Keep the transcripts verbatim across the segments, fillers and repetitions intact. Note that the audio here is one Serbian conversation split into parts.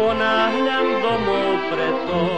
ponavljam domov pred to.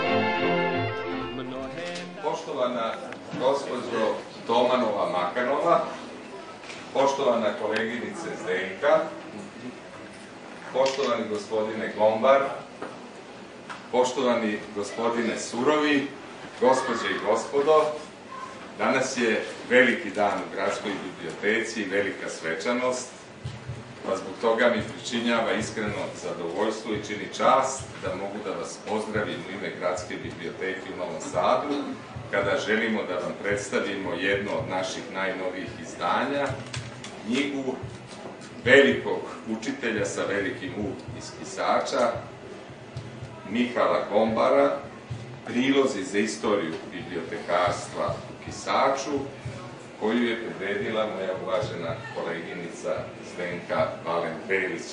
Poštovana gospođo Tomanova Makanova, poštovana koleginice Zdenka, poštovani gospodine Gombar, poštovani gospodine Surovi, gospođe i gospodo, danas je veliki dan u Gradskoj biblioteci i velika svečanost, pa zbog toga mi pričinjava iskreno zadovoljstvo i čini čast da mogu da vas pozdravim u ime Gradske biblioteke u Novom Sadu, kada želimo da vam predstavimo jedno od naših najnovijih izdanja, knjigu velikog učitelja sa velikim U iz Kisača, Mihala Gombara, Prilozi za istoriju bibliotekarstva u Kisaču, koju je priredila moja uvažena koleginica Zdenka Valen-Belić.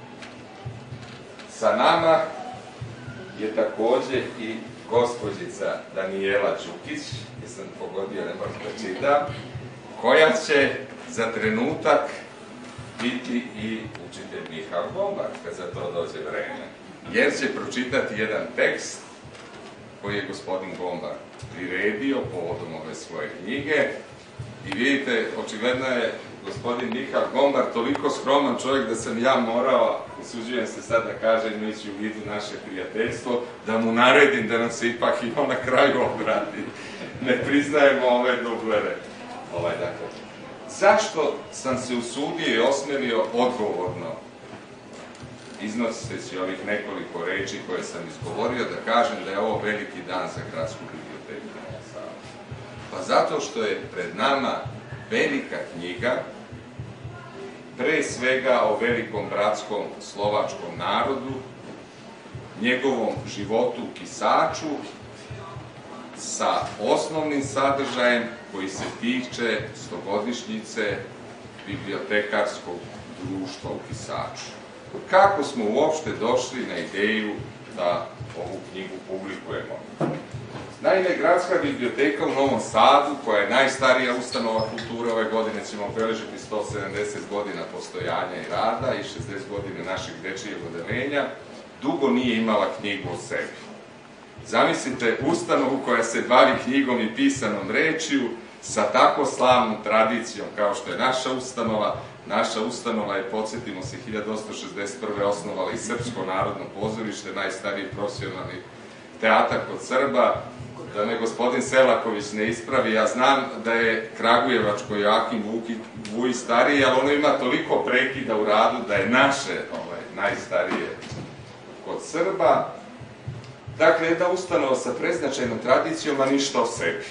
Sa nama je takođe i gospođica Danijela Đukić, jesam pogodio, ne moram da čitam, koja će za trenutak biti i učitelj Mihal Gombar, kad za to dođe vreme. Jer će pročitati jedan tekst koji je gospodin Gombar priredio povodom ove svoje knjige. I vidite, očigledno je gospodin Mihal Gombar toliko skroman čovjek da sam ja morao, usuđujem se sad da kažem, imajući u vidu naše prijateljstvo, da mu naredim da nam se ipak i on na kraju obrati. Ne priznajemo ove dublere. Ovaj, dakle, zašto sam se usudio i osmelio odgovorno, iznoseći ovih nekoliko reči koje sam izgovorio, da kažem da je ovo veliki dan za Gradsku biblioteku u Novom Sadu? Pa zato što je pred nama velika knjiga, pre svega o velikom bratskom slovačkom narodu, njegovom životu u Kisaču, sa osnovnim sadržajem koji se tiče stogodišnjice bibliotekarskog društva u Kisaču. Kako smo uopšte došli na ideju da ovu knjigu publikujemo? Naime, Gradska biblioteka u Novom Sadu, koja je najstarija ustanova kulture, ove godine ćemo obeležiti sto sedamdeset godina postojanja i rada i šezdeset godina našeg dečijeg odeljenja, dugo nije imala knjigu o sebi. Zamislite ustanovu koja se bavi knjigom i pisanom rečju sa tako slavnom tradicijom kao što je naša ustanova. Naša ustanova je, podsjetimo se, hiljadu osamsto šezdeset prve osnovala i Srpsko narodno pozorište, najstariji profesionalni teatar kod Srba. Da me gospodin Selaković ne ispravi, ja znam da je kragujevačko Joakim Vujić stariji, ali ono ima toliko prekida u radu da je naše najstarije kod Srba. Dakle, jedna ustanova sa preznačajnom tradicijom, a ništa o sebi.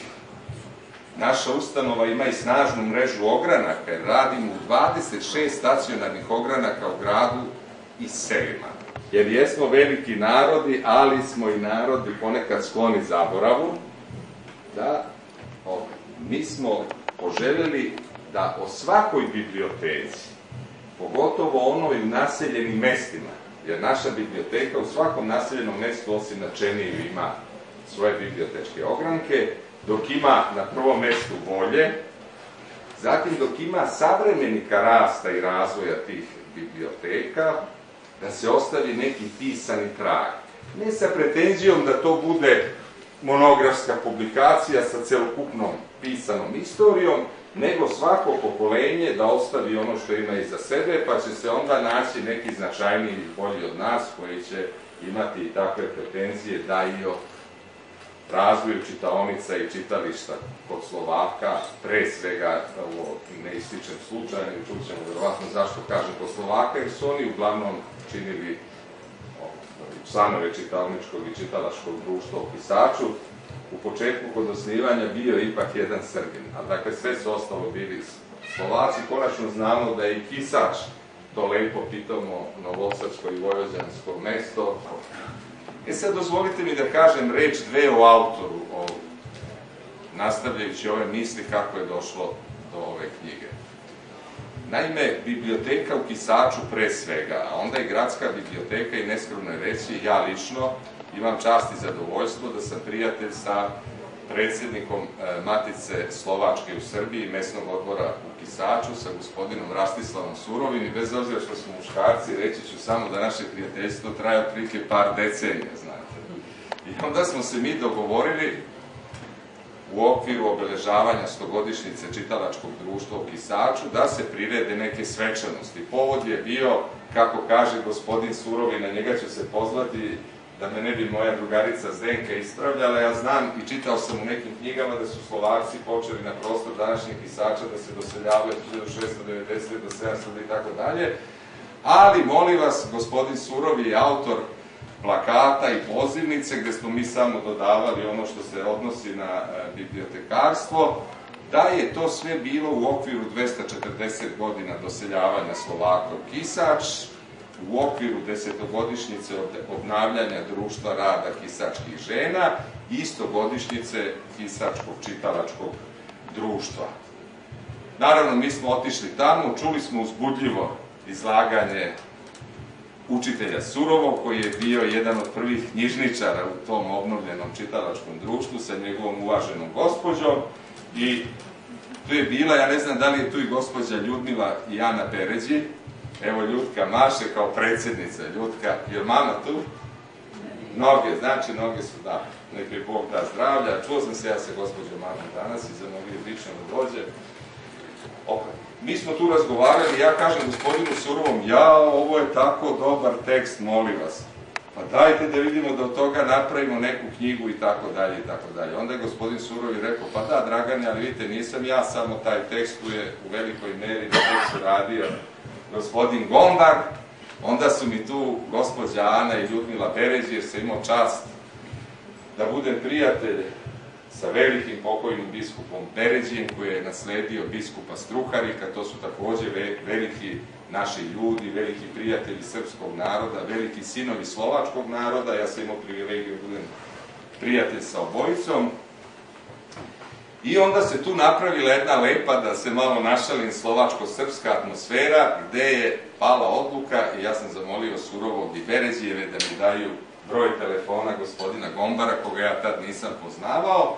Naša ustanova ima i snažnu mrežu ogranaka, jer radimo u dvadeset šest stacionarnih ogranaka u gradu i selima. Jer jesmo veliki narodi, ali smo i narodi ponekad skloni zaboravu, da mi smo poželjeli da o svakoj biblioteci, pogotovo onoj u naseljenim mestima, jer naša biblioteka u svakom naseljenom mestu, osim na Čeniju, ima svoje bibliotečke ogranke, dok ima na prvom mestu volje, zatim dok ima savremenika rasta i razvoja tih biblioteka, da se ostavi neki pisani trag. Ne sa pretenzijom da to bude monografska publikacija sa celokupnom pisanom istorijom, nego svako pokolenje da ostavi ono što ima iza sebe, pa će se onda naći neki značajniji i bolji od nas koji će imati i takve pretenzije da i o razvoju čitaonica i čitališta kod Slovaka, pre svega, ovo ne ističem slučajno i čućemo verovatno zašto kažem kod Slovaka, jer su oni uglavnom činili članove čitaoničkog i čitalačkog društva u Kisaču. U početku kod osnivanja bio ipak jedan Srbin, a dakle sve su ostalo bili Slovaci. Konačno znamo da je i Kisač to lepo pitamo novosadsko i vojvođansko mesto. E sad dozvolite mi da kažem reč dve o autoru, nastavljajući ove misli kako je došlo do ove knjige. Naime, biblioteka u Kisaču pre svega, a onda i Gradska biblioteka, i neskromno je reći, ja lično imam čast i zadovoljstvo da sam prijatelj sa predsjednikom Matice Slovačke u Srbiji, mesnog odbora u Kisaču, sa gospodinom Rastislavom Surovim, i bez obzira što smo muškarci, reći ću samo da naše prijateljstvo traje otprilike par decenija, znate. I onda smo se mi dogovorili u okviru obeležavanja stogodišnjice čitalačkog društva u Kisaču da se prirede neke svečanosti. Povod je bio, kako kaže gospodin Surovi, na njega ću se pozvati, da me ne bi moja drugarica Zdenka ispravljala, ja znam i čitao sam u nekim knjigama da su Slovaci počeli na prostor današnjeg Kisača da se doseljavaju hiljadu šeststo devedesete do sedamsto i tako dalje, ali molim vas, gospodin Surovi je autor plakata i pozivnice gde smo mi samo dodavali ono što se odnosi na bibliotekarstvo, da je to sve bilo u okviru dvesta četrdeset godina doseljavanja Slovaka u Kisač, u okviru desetogodišnjice obnavljanja društva rada kisačkih žena i istogodišnjice Kisačkog čitalačkog društva. Naravno, mi smo otišli tamo, čuli smo uzbudljivo izlaganje učitelja Surovog, koji je bio jedan od prvih knjižničara u tom obnovljenom čitalačkom društvu sa njegovom uvaženom gospođom, i tu je bila, ja ne znam da li je tu i gospođa Ljudmila i Ana Peređi. Evo, Ljudka maše kao predsjednica. Ljudka, je mama tu? Noge, znači noge su, da, neka je Bog da zdravlja. Čuo sam se ja sa gospođom mamom danas i zamolio lično da dođe. Mi smo tu razgovarali, ja kažem gospodinu Surovom, ja, ovo je tako dobar tekst, molim vas. Pa dajte da vidimo da od toga napravimo neku knjigu i tako dalje i tako dalje. Onda je gospodin Surovi rekao, pa da, Dragane, ali vidite, nisam ja samo taj tekst, tu je u velikoj meri da tekst uradio gospodin Gombar, onda su mi tu gospođa Ana i Ljudmila Peređi, jer sam imao čast da budem prijatelj sa velikim pokojnim biskupom Peređijem, koji je nasledio biskupa Struharika. To su takođe veliki naši ljudi, veliki prijatelji srpskog naroda, veliki sinovi slovačkog naroda. Ja sam imao privilegiju da budem prijatelj sa obojicom. I onda se tu napravila jedna lepa, da se malo našalim, slovačko-srpska atmosfera, gde je pala odluka i ja sam zamolio Surovog i Peređijeve da mi daju broj telefona gospodina Gombara, koga ja tad nisam poznavao.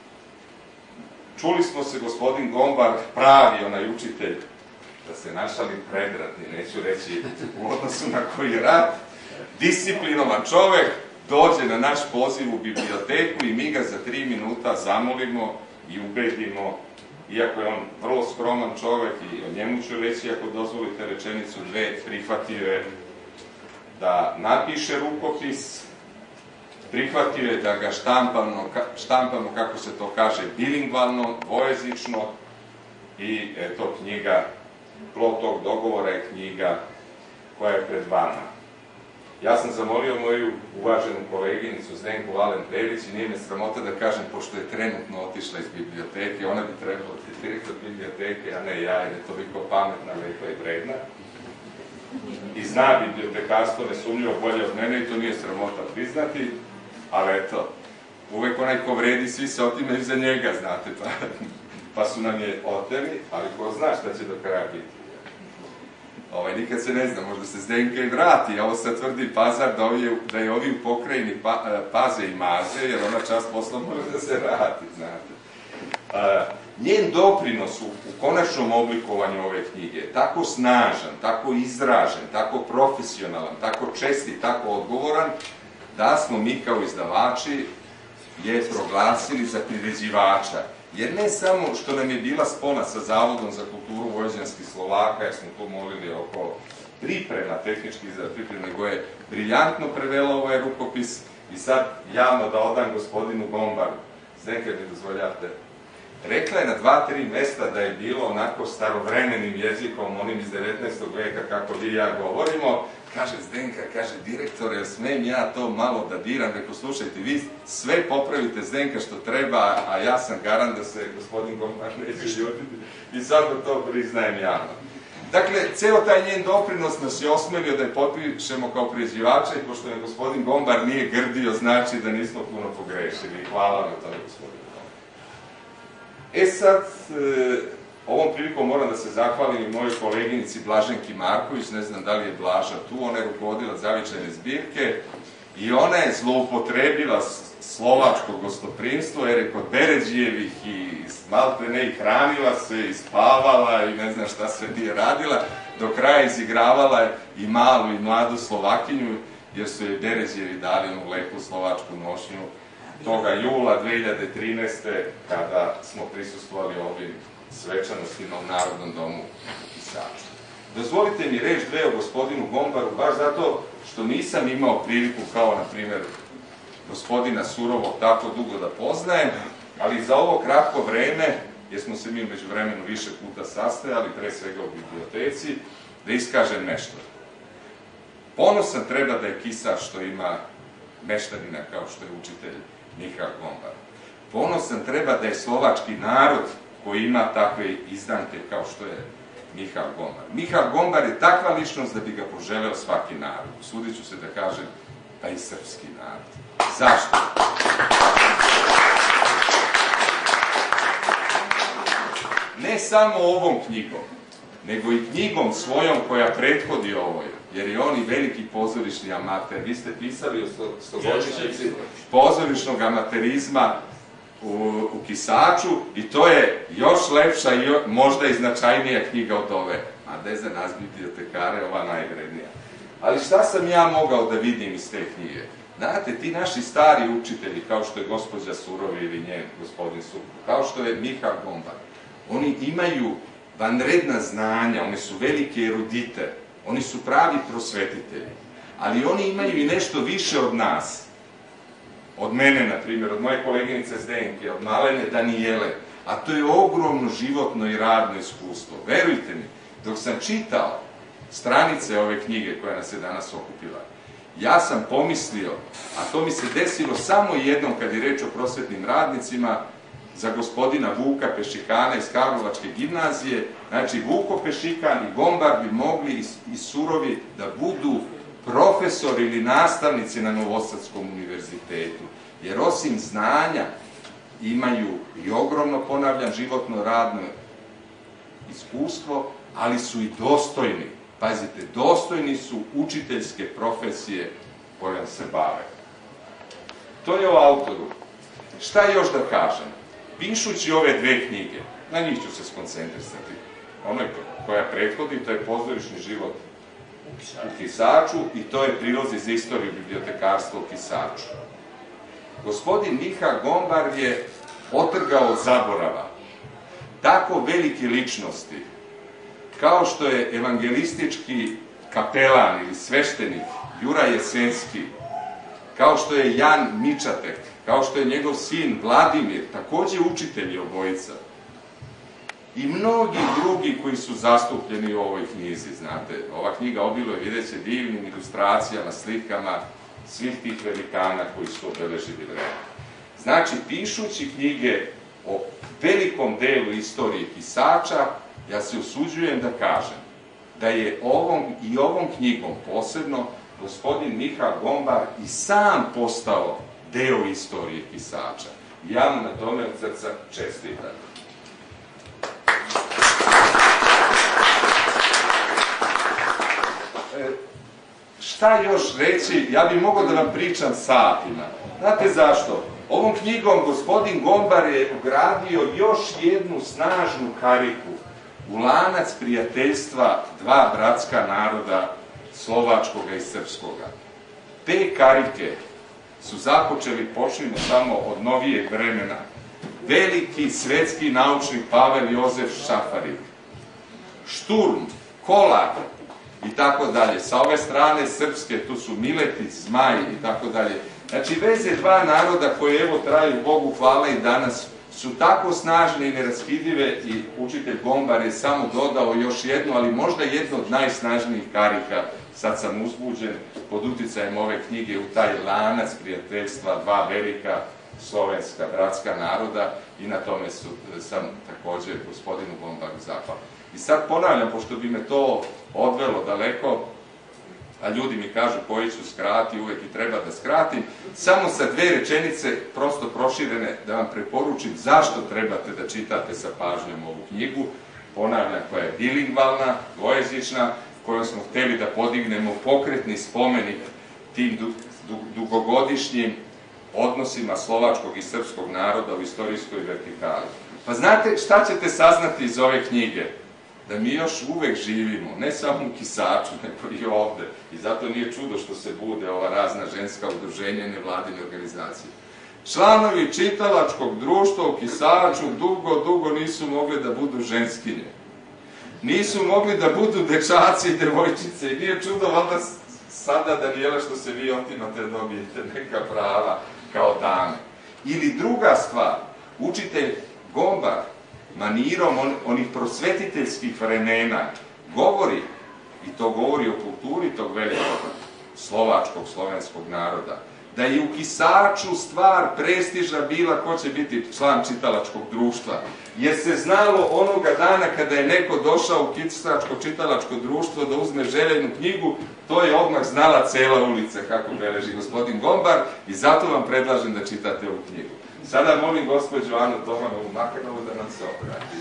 Čuli smo se, gospodin Gombar, pravi onaj učitelj, da se našalim, predratni, neću reći u odnosu na koji rat, disciplinovan čovek, dođe na naš poziv u biblioteku i mi ga za tri minuta zamolimo i ubedimo, iako je on vrlo skroman čovek, i o njemu ću reći, ako dozvolite rečenicu dve, prihvatio je da napiše rukopis, prihvatio je da ga štampamo, kako se to kaže, bilingvalno, dvojezično, i eto, knjiga, plod tog dogovora je knjiga koja je pred vama. Ja sam zamolio moju uvaženu koleginicu Zdenku Valen Perić, i nije me sramota da kažem, pošto je trenutno otišla iz biblioteke, ona bi trebala biti direktor biblioteke, a ne ja, jer je toliko pametna, lepa i vredna. I zna bibliotekarstvo nesumnjivo bolje od mene, i to nije sramota priznati, ali eto, uvek onaj ko vredi, svi se otimaju za njega, znate, pa su nam je oteli, ali ko zna šta će do kraja biti. Nikad se ne zna, možda se Zdenka i vrati, a ovo sad tvrdi Pazar da je ovi u pokrajini paze i maze, jer ona čas posla može da se vrati, znate. Njen doprinos u konačnom oblikovanju ove knjige je tako snažan, tako izražen, tako profesionalan, tako čestit, tako odgovoran, da smo mi kao izdavači je proglasili za priređivača. Jer ne samo što nam je bila spona sa Zavodom za kulturu vojvođanskih Slovaka, jer smo to molili oko priprema, tehničkih za priprema, nego je briljantno prevela ovaj rukopis, i sad javno da odam gospodinu Gombaru. Zdenka mi dozvoljate. Rekla je na dva, tri mesta da je bilo onako starovremenim jezikom, onim iz devetnaestog veka, kako vi i ja govorimo. Kaže Zdenka, kaže, direktore, jel smem ja to malo da diram? Rekao, slušajte, vi sve popravite, Zdenka, što treba, a ja sam garant da se gospodin Gombar neće ljutiti, i sad da to priznajem javno. Dakle, ceo taj njen doprinos nas je osmelio da je potpišemo kao priređivača, i pošto je gospodin Gombar nije grdio, znači da nismo puno pogrešili. Hvala na tome, gospodin Gombar. E sad, ovom prilikom moram da se zahvalim i mojoj koleginici Blaženki Marković, ne znam da li je Blaža tu, ona je rukovodila zavičajne zbirke, i ona je zloupotrebila slovačko gostoprimstvo, jer je kod Beređijevih i malte ne i hranila se, i spavala i ne znam šta sve nije radila, do kraja izigravala je i malu i mladu Slovakinju, jer su je Beređijevi dali onu lepu slovačku nošnju toga jula dve hiljade trinaeste. kada smo prisustvovali ovim svečanostima u Narodnom domu u Kisaču. Dozvolite mi reći dve o gospodinu Gombaru, baš zato što nisam imao priliku, kao na primjer gospodina Surovog, tako dugo da poznajem, ali za ovo kratko vreme, jer smo se mi umeđu vremenu više puta sastajali, pre svega u biblioteci, da iskažem nešto. Ponosan treba da je Kisač što ima meštanina kao što je učitelj Mihal Gombar. Ponosan treba da je slovački narod koji ima takve izdanke kao što je Mihal Gombar. Mihal Gombar je takva ličnost da bi ga poželeo svaki narod. Usudit ću se da kažem, pa i srpski narod. Zašto? Ne samo ovom knjigom, nego i knjigom svojom koja prethodi ovoj, jer je on i veliki pozorišni amater. Vi ste pisali o stogodišnjici pozorišnog amaterizma u, u Kisaču i to je još lepša i možda i značajnija knjiga od ove. A da je za nas bibliotekare ova najvrednija. Ali šta sam ja mogao da vidim iz te knjige? Znate, ti naši stari učitelji, kao što je gospođa Surovi ili njen gospodin Suprug, kao što je Mihal Gombar, oni imaju vanredna znanja, oni su velike erudite, oni su pravi prosvetitelji, ali oni imaju i nešto više od nas, od mene, na primjer, od moje koleginice Zdenke, od malene Danijele, a to je ogromno životno i radno iskustvo. Verujte mi, dok sam čitao stranice ove knjige koja nas je danas okupila, ja sam pomislio, a to mi se desilo samo jednom kad je reč o prosvetnim radnicima, za gospodina Vuka Pešikana iz Karlovačke gimnazije. Znači, Vuko Pešikan i Gombar bi mogli i Surovi da budu profesori ili nastavnici na Novosadskom univerzitetu. Jer osim znanja imaju i ogromno, ponavljam, životno radno iskustvo, ali su i dostojni. Pazite, dostojni su učiteljske profesije kojom se bave. To je o autoru. Šta još da kažem? Pišući ove dve knjige, na njih ću se skoncentrisati. Ono koja prethodi, to je pozorišni život u Kisaču i to je prilozi za istoriju bibliotekarstva u Kisaču. Gospodin Mihal Gombar je otrgao zaborava tako velike ličnosti, kao što je evangelistički kapelan ili sveštenik Jura Jesenski, kao što je Jan Mičatek, kao što je njegov sin Vladimir, takođe učitelji obojica, i mnogi drugi koji su zastupljeni u ovoj knjizi, znate. Ova knjiga obiluje, vidjet će, divnim ilustracijama, slikama svih tih velikana koji su obeležili vreme. Znači, pišući knjige o velikom delu istorije Kisača, ja se usuđujem da kažem da je ovom i ovom knjigom posebno gospodin Mihal Gombar i sam postao deo istorije Kisača. Ja mu na tome od srca čestitam. E, šta još reći? Ja bih mogao da vam pričam satima. Znate zašto? Ovom knjigom gospodin Gombar je ugradio još jednu snažnu kariku u lanac prijateljstva dva bratska naroda, slovačkoga i srpskoga. Te karike su započeli, počnimo samo od novijeg vremena, veliki svetski naučnik Pavel Jozef Šafarik, Šturm, Kolar i tako dalje. Sa ove strane srpske, tu su Miletić, Zmaj i tako dalje. Znači, veze dva naroda koje, evo, traju, Bogu hvala, i danas su tako snažne i neraskidive i učitelj Gombar je samo dodao još jednu, ali možda jednu od najsnažnijih karika, sad sam uzbuđen, pod uticajem ove knjige, u taj lanac prijateljstva dva velika slovenska bratska naroda, i na tome su, sam takođe gospodinu Gombaru zahvalan. I sad ponavljam, pošto bi me to odvelo daleko, a ljudi mi kažu koji ću skrati, uvek i treba da skratim, samo sa dve rečenice, prosto proširene, da vam preporučim zašto trebate da čitate sa pažnjom ovu knjigu. Ponavljam, koja je bilingvalna, dvojezična, kojom smo hteli da podignemo pokretni spomenik tim dugogodišnjim odnosima slovačkog i srpskog naroda u istorijskoj vertikali. Pa znate šta ćete saznati iz ove knjige? Da mi još uvek živimo, ne samo u Kisaču, nego i ovde. I zato nije čudo što se bude ova razna ženska udruženja i nevladine organizacije. Članovi čitalačkog društva u Kisaču dugo, dugo nisu mogli da budu ženskinje. Nisu mogli da budu dečaci i devojčice. I nije čudo, valjda sada, Danijela, što se vi otimate, dobijete neka prava kao dame. Ili druga stvar, učitelj Gombar, manirom on, onih prosvetiteljskih vremena, govori, i to govori o kulturi tog velikog slovačkog, slovenskog naroda, da je u Kisaču stvar prestiža bila ko će biti član čitalačkog društva. Jer se znalo onoga dana kada je neko došao u Kisačko čitalačko društvo da uzme željenu knjigu, to je odmah znala cela ulica, kako beleži gospodin Gombar, i zato vam predlažem da čitate ovu knjigu. Sada molim gospođu Anu Tomanovu Makanovu da nam se obrati.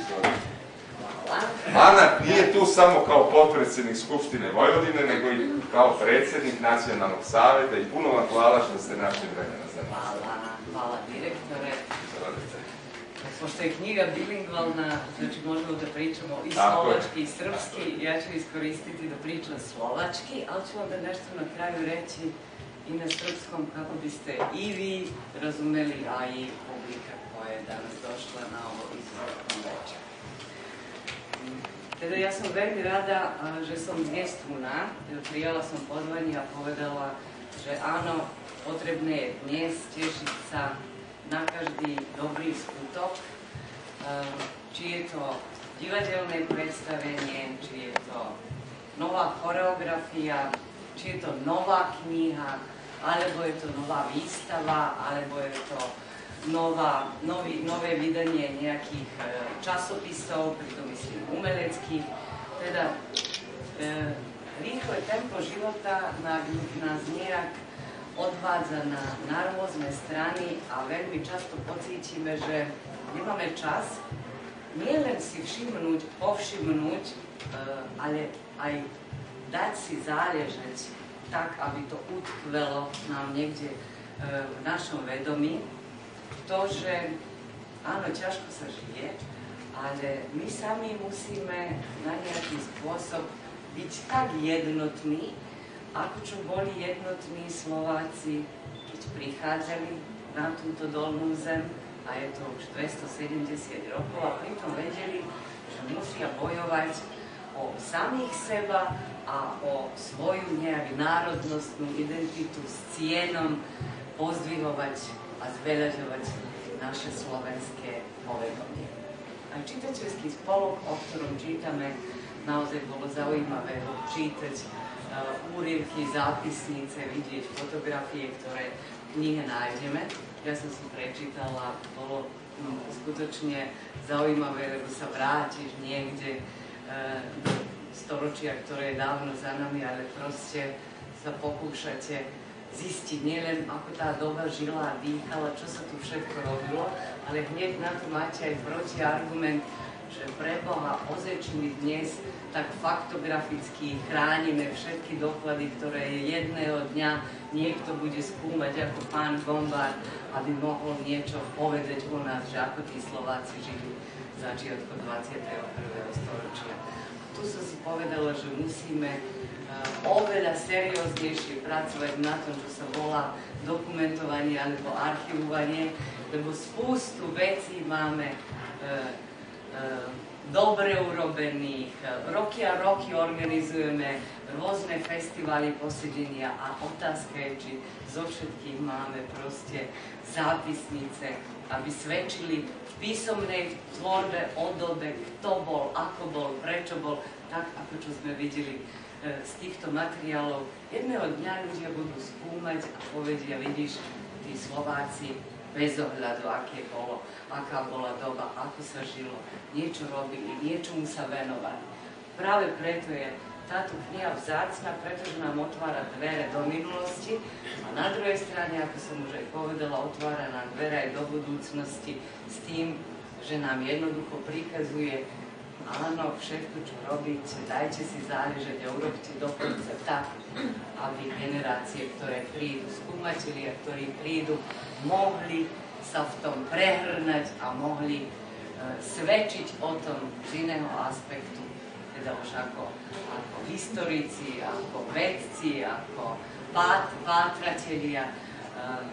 Ana nije tu samo kao potpredsjednik Skupštine Vojvodine, nego i kao predsjednik Nacionalnog saveta i puno vam hvala što ste našli vremena za nas. Hvala, hvala direktore. Pošto je knjiga bilingvalna, znači možemo da pričamo i slovački i srpski, ja ću iskoristiti da pričam slovački, ali ću vam da nešto na kraju reći i na srpskom kako biste i vi razumeli, a i publika koja je danas došla na ovo izuzetno večer. Teda ja som veľmi rada, že som dnes tu na, prijala som pozvanie a povedala, že áno, potrebné je dnes tešiť sa na každý dobrý skutok, či je to divadelné predstavenie, či je to nová choreografia, či je to nová kniha, alebo je to nová výstava, alebo je to nová, nový, nové vydanie nejakých e, časopisov, pritom myslím umeleckých. Teda e, rýchle tempo života na, nás nejak odvádza na, na rôzne strany a veľmi často pocítime, že nemáme čas nielen si všimnúť, povšimnúť, e, ale aj dať si záležeť tak, aby to utkvelo nám niekde e, v našom vedomí. To, že áno, ťažko sa žije, ale my sami musíme na nejaký spôsob byť tak jednotní, ako čo boli jednotní Slováci, keď prichádzali na túto dolnú zem, a je to už dvestosedemdesiat rokov, a pritom vedeli, že musia bojovať o samých seba a o svoju nejak národnostnú identitu s cienom pozdvihovať a zveľaďovať naše slovenské povedomie. Aj čitateľský spolok, o ktorom čítame, naozaj bolo zaujímavé čítať uh, úryvky, zápisnice, vidieť fotografie, ktoré v knihe nájdeme. Ja som si prečítala, bolo um, skutočne zaujímavé, lebo sa vrátiš niekde uh, do storočia, ktoré je dávno za nami, ale proste sa pokúšate zistiť nielen, ako tá doba žila a dýchala, čo sa tu všetko robilo, ale hneď na to máte aj protiargument, že pre Boha ozečiny dnes tak faktograficky chránime všetky doklady, ktoré jedného dňa niekto bude skúmať ako pán Gombar, aby mohol niečo povedať o nás, že ako tí Slováci žili v začiatku dvadsiateho prvého storočia. Tu som si povedala, že musíme oveľa serióznejšie pracovať na tom, čo sa volá dokumentovanie alebo archivovanie, lebo spústu vecí máme e, e, dobre urobených, roky a roky organizujeme rôzne festivaly, posedenia a otázka je, či zo všetkých máme proste zápisnice, aby svedčili v písomnej tvorbe o dobe, kto bol, ako bol, prečo bol, tak ako čo sme videli z týchto materiálov. Jedného dňa ľudia budú skúmať a povedia, vidíš, tí Slováci bez ohľadu, aké bolo, aká bola doba, ako sa žilo, niečo robili, niečomu sa venovali. Práve preto je táto kniha vzácna, pretože nám otvára dvere do minulosti a na druhej strane, ako som už aj povedala, otvára nám dvere aj do budúcnosti s tým, že nám jednoducho prikazuje, áno, všetko, čo robíte, dajte si záležať a urobte dokonca tak, aby generácie, ktoré prídu, skúmatelia, ktorí prídu, mohli sa v tom prehrnať a mohli uh, svedčiť o tom z iného aspektu, teda už ako, ako historici, ako vedci, ako pát, pátratelia uh,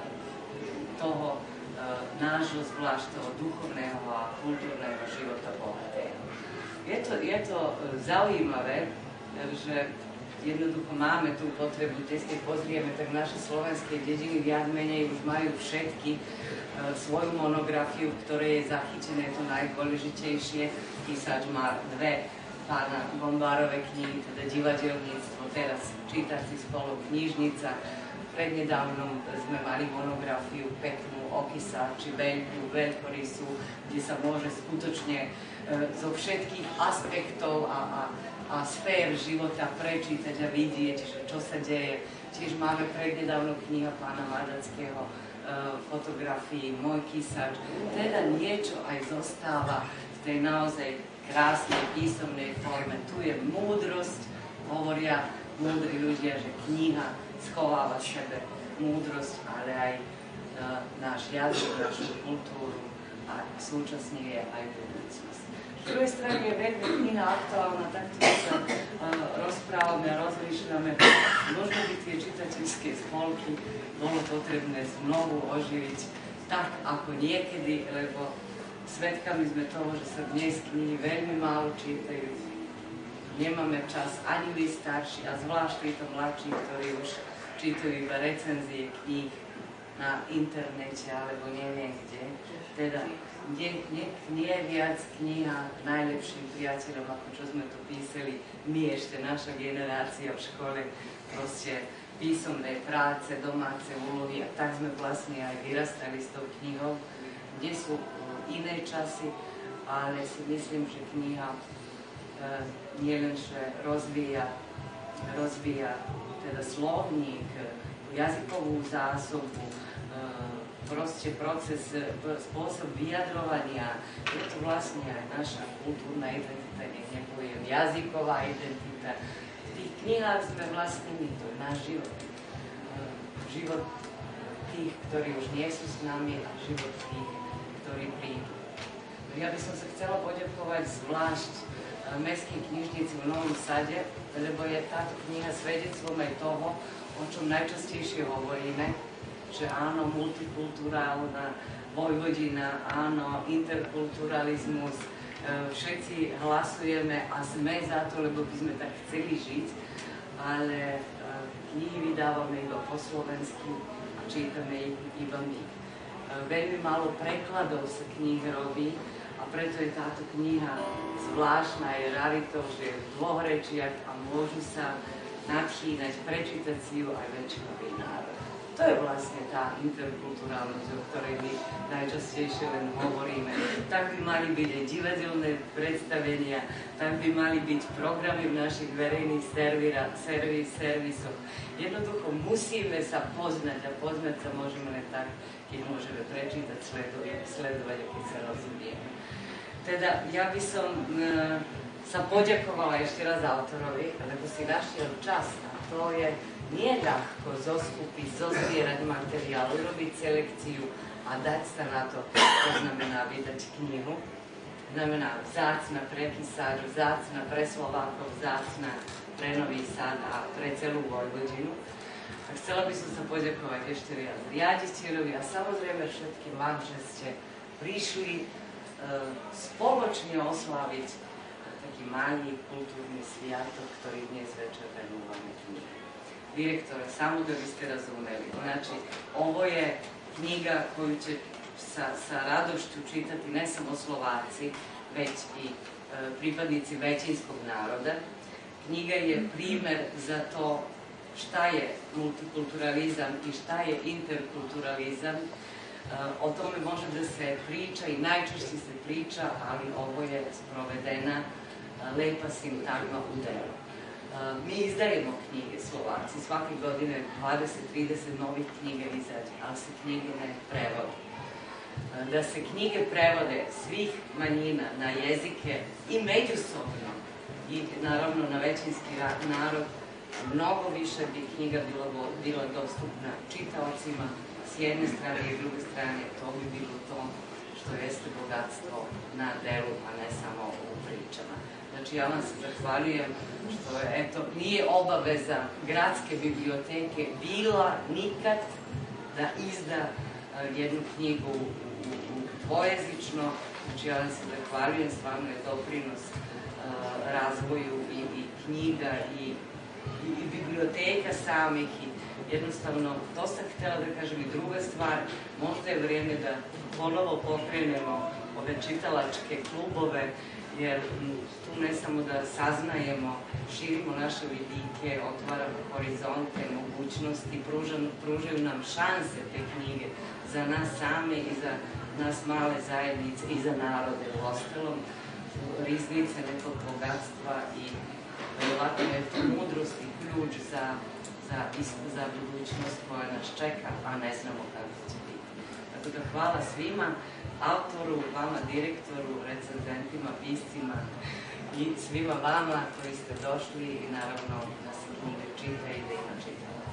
toho uh, nášho zvlášť toho duchovného a kultúrneho života bohatého. Je to, je to zaujímavé, že jednoducho máme tú potrebu, keď si pozrieme, tak naše slovenské dediny viac menej už majú všetky uh, svoju monografiu, v ktorej je zachytené to najdôležitejšie. Písač má dve pána Bombárove knihy, teda divadelníctvo, teraz čítací spolok Knižnica. Prednedávnom sme mali monografiu peknú o Kisáči, veľkú, veľkorysú, kde sa môže skutočne zo všetkých aspektov a, a, a sfér života prečítať a vidieť, že čo sa deje. Tiež máme prednedávno kniha pána Madackého, fotografii Môj Kisáč. Teda niečo aj zostáva v tej naozaj krásnej písomnej forme. Tu je múdrosť, hovoria múdri ľudia, že kniha schováva v sebe múdrosť, ale aj náš jazyk, našu kultúru a súčasne je aj budúcnosť. Z druhej strany je veľmi kniha aktuálna, takto sa uh, rozprávame a rozmýšľame. Možno by tie čitateľské spolky bolo potrebné znovu oživiť tak, ako niekedy, lebo svedkami sme toho, že sa dnes knihy veľmi málo čítajú. Nemáme čas ani vy starší, a zvlášť títo mladší, ktorí už čítajú iba recenzie kníh na internete alebo neviem kde. Teda nie, nie, nie viac kniha najlepším priateľom, ako čo sme tu písali my, ešte naša generácia v škole, proste písomné práce, domáce úlohy, a tak sme vlastne aj vyrastali s tou knihou. Dnes sú iné časy, ale si myslím, že kniha e, nielenže rozvíja, rozvíja teda slovník, jazykovú zásobu, proste proces, spôsob vyjadrovania. Je to vlastne aj naša kultúrna identita, nech nepoviem, jazyková identita. V tých knihách sme vlastne my, to je náš život. Život tých, ktorí už nie sú s nami, a život tých, ktorí prídu. Ja by som sa chcela poďakovať zvlášť Mestskej knižnici v Novom Sade, lebo je táto kniha svedectvom aj toho, o čom najčastejšie hovoríme, že áno, multikulturálna Vojvodina, áno, interkulturalizmus, všetci hlasujeme a sme za to, lebo by sme tak chceli žiť, ale knihy vydávame iba po slovensky a čítame ich iba my. Veľmi málo prekladov sa kníh robí a preto je táto kniha zvláštna, je raritou, že je v dvoch rečiach a môžu sa načínať, prečítať si ju aj väčšinový národ. To je vlastne tá interkulturálnosť, o ktorej my najčastejšie len hovoríme. Tak by mali byť aj divadelné predstavenia, tak by mali byť programy v našich verejných servis, servisoch. Jednoducho musíme sa poznať a poznať sa môžeme len tak, keď môžeme prečítať, sledovať, sledovať a keď sa rozumieme. Teda ja by som e, sa poďakovala ešte raz autorovi, lebo si našiel čas a to je nie ľahko zoskupiť, zozbierať materiál, urobiť selekciu a dať sa na to. To znamená vydať knihu. Znamená vzácna pre Kisáč, vzácna pre Slovákov, vzácna pre Nový Sad a pre celú Vojvodinu. A chcela by som sa poďakovať ešte viac riaditeľovi a samozrejme všetkým vám, že ste prišli e, spoločne osláviť taký malý kultúrny sviatok, ktorý dnes večer venúvame knihe. Direktore, samo da biste razumeli. Znači, ovo je knjiga koju će sa, sa radošću čitati ne samo Slovaci, već i e, pripadnici većinskog naroda. Knjiga je primer za to šta je multikulturalizam i šta je interkulturalizam. E, o tome može da se priča i najčešće se priča, ali ovo je sprovedena e, lepa sintagma u delu. Mi izdajemo knjige Slovaci, svake godine dvadeset do trideset novih knjiga izađe, ali se knjige ne prevode. da se knjige prevode svih manjina na jezike i međusobno i naravno na većinski narod, mnogo više bi knjiga bila dostupna čitaocima s jedne strane i s druge strane, to bi bilo to što jeste bogatstvo na delu, a ne samo u pričama. Znači, ja vam se zahvaljujem što je, eto, nije obaveza gradske biblioteke bila nikad da izda jednu knjigu dvojezično. Znači, ja vam se zahvaljujem, stvarno je doprinos razvoju i knjiga i biblioteka samih i jednostavno, to sam htjela da kažem i druga stvar, možda je vrijeme da ponovo pokrenemo ove čitalačke klubove, jer tu ne samo da saznajemo, širimo naše vidike, otvaramo horizonte, mogućnosti, pružaju nam šanse te knjige za nas same i za nas male zajednice i za narode u ostalom, riznice nekog bogatstva i verovatno je to mudrost i ključ za budućnost koja nas čeka, a ne znamo kako će biti. Tako da hvala svima, autoru, vama, direktoru, recenzentima, piscima i svima vama koji ste došli i naravno da se knjiga čita i da ima čitala.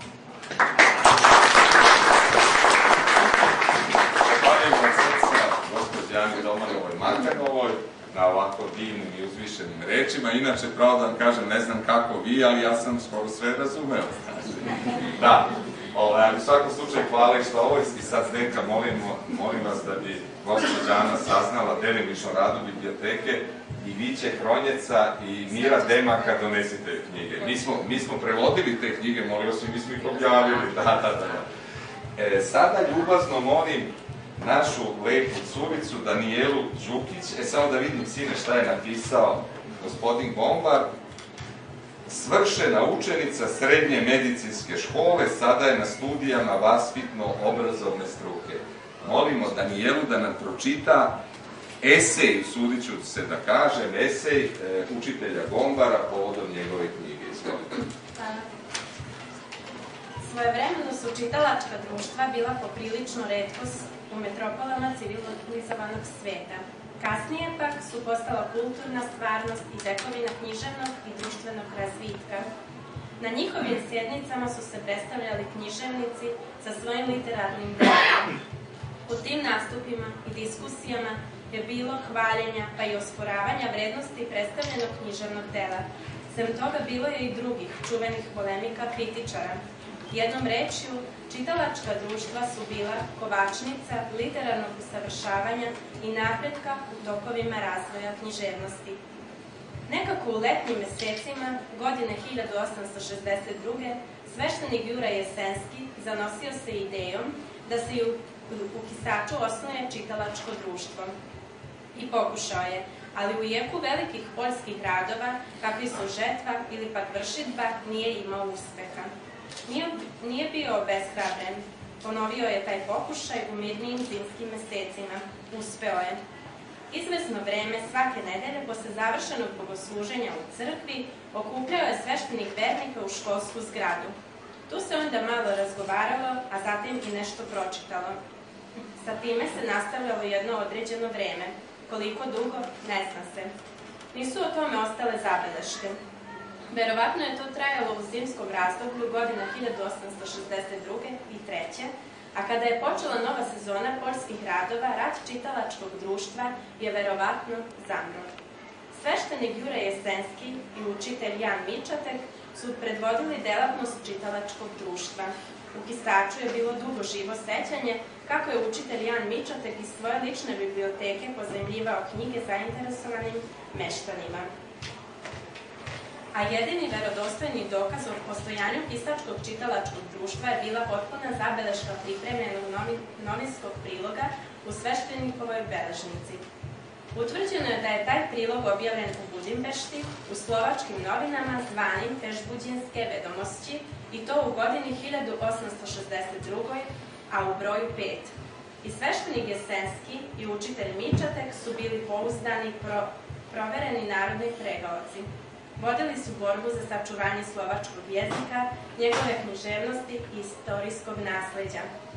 Zahvaljujem vam srca gospođi Ani Domanovoj Makanovoj na ovako divnim i uzvišenim rečima. Inače, pravo da vam kažem, ne znam kako vi, ali ja sam skoro sve razumeo. Da, u svakom slučaju hvala i što ovo i sad Zdenka molim vas da bi gospođa Ana saznala delimično radu biblioteke i Viće Hronjeca i Mira Demaka donesite knjige. Mi smo prevodili te knjige, molim vas, i mi smo ih objavili. Da, da, da. Sada ljubazno molim našu lepu curicu Danijelu Đukić, e samo da vidim, sine, šta je napisao gospodin Gombar. Svršena učenica srednje medicinske škole, sada je na studijama vaspitno-obrazovne struke. Molimo Danijelu da nam pročita esej, sudit ću se da kažem, esej učitelja Gombara povodom njegove knjige. Izvolite. Svojevremeno su čitalačka društva bila poprilično retkost u metropolama civilizovanog sveta. Kasnije pak su postala kulturna stvarnost i tekovina književnog i društvenog razvitka. Na njihovim sjednicama su se predstavljali književnici sa svojim literarnim delom. U tim nastupima i diskusijama je bilo hvaljenja pa i osporavanja vrednosti predstavljenog književnog dela. Sem toga bilo je i drugih čuvenih polemika kritičara. Jednom rečju, čitalačka društva su bila kovačnica literarnog usavršavanja i napretka u tokovima razvoja književnosti. Nekako u letnjim mesecima, godine hiljadu osamsto šezdeset druge. sveštenik Jura Jesenski zanosio se idejom da se u Kisaču osnuje čitalačko društvo. I pokušao je, ali u jeku velikih poljskih radova, kakvi su Žetva ili pak Vršidba, nije imao uspeha. Nije bio obeshrabren. Ponovio je taj pokušaj u mirnim zimskim mesecima. Uspeo je. Izvesno vreme svake nedelje posle završenog bogosluženja u crkvi okupljao je sveštenik vernika u školsku zgradu. Tu se onda malo razgovaralo, a zatim i nešto pročitalo. Sa time se nastavljalo jedno određeno vreme. Koliko dugo, ne zna se. Nisu o tome ostale zabeleške. Verovatno je to trajalo u zimskom razdoblju godina hiljadu osamsto šezdeset druge i treće. a kada je počela nova sezona poljskih radova, rad čitalačkog društva je verovatno zamro. Sveštenik Jure Jesenski i učitelj Jan Mičatek su predvodili delatnost čitalačkog društva. U Kisaču je bilo dugo živo sećanje kako je učitelj Jan Mičatek iz svoje lične biblioteke pozajmljivao knjige zainteresovanim meštanima. A jedini verodostojni dokaz o postojanju Kisačkog čitalačkog društva je bila potpuna zabeleška pripremljenog novinskog priloga u sveštenikovoj beležnici. Utvrđeno je da je taj prilog objavljen u Budimpešti u slovačkim novinama zvanim Pešbuđinske vedomosti i to u godini hiljadu osamsto šezdeset druge. a u broju pet. I sveštenik Jesenski i učitelj Mičatek su bili pouzdani, provereni narodni pregaoci. Vodili su borbu za sačuvanje slovačkog jezika, njegove književnosti i istorijskog nasleđa.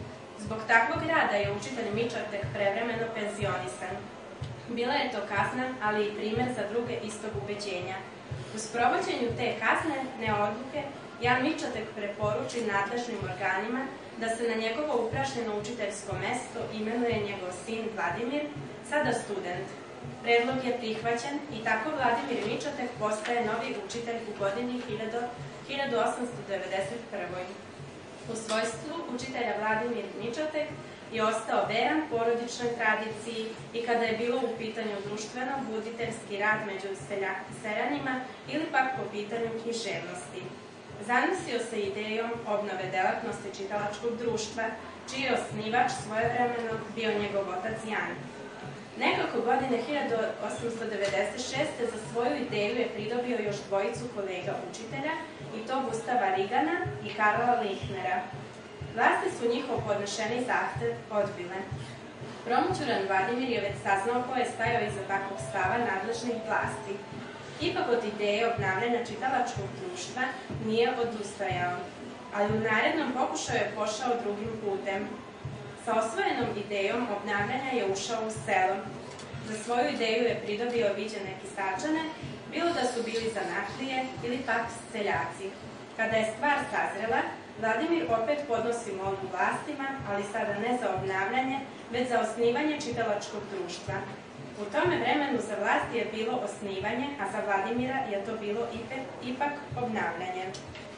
Zbog takvog rada je učitelj Mičotek prevremeno penzionisan. Bila je to kazna, ali i primer za druge istog ubeđenja. U sprovođenju te kazne, ne odluke, Jan Mičotek preporuči nadležnim organima da se na njegovo upražnjeno učiteljsko mesto imenuje njegov sin Vladimir, sada student. Predlog je prihvaćen i tako Vladimir Mičotek postaje novi učitelj u godini hiljadu osamsto devedeset prve. U svojstvu učitelja Vladimir Mičotek je ostao veran porodičnoj tradiciji i kada je bilo u pitanju društveno-buditeljski rad među seljanima ili pak po pitanju književnosti. Zanosio se idejom obnove delatnosti čitalačkog društva, čiji je osnivač svojevremeno bio njegov otac Jan. Nekako godine hiljadu osamsto devedeset šeste za svoju ideju je pridobio još dvojicu kolega učitelja, i to Gustava Rigana i Karla Lihnera. Vlasti su njihov podnešeni zahtev odbile. Promoćuran Vladimir je već saznao ko je stajao iza takvog stava nadležnih vlasti. Ipak od ideje obnavljanja čitalačkog društva nije odustajao, ali u narednom pokušaju je pošao drugim putem. Sa osvojenom idejom obnavljanja je ušao u selo. Za svoju ideju je pridobio viđene pisačane, bilo da su bili zanatlije ili pak seljaci. Kada je stvar sazrela, Vladimir opet podnosi molbu vlastima, ali sada ne za obnavljanje, već za osnivanje čitalačkog društva. U tome vremenu za vlasti je bilo osnivanje, a za Vladimira je to bilo ipak obnavljanje.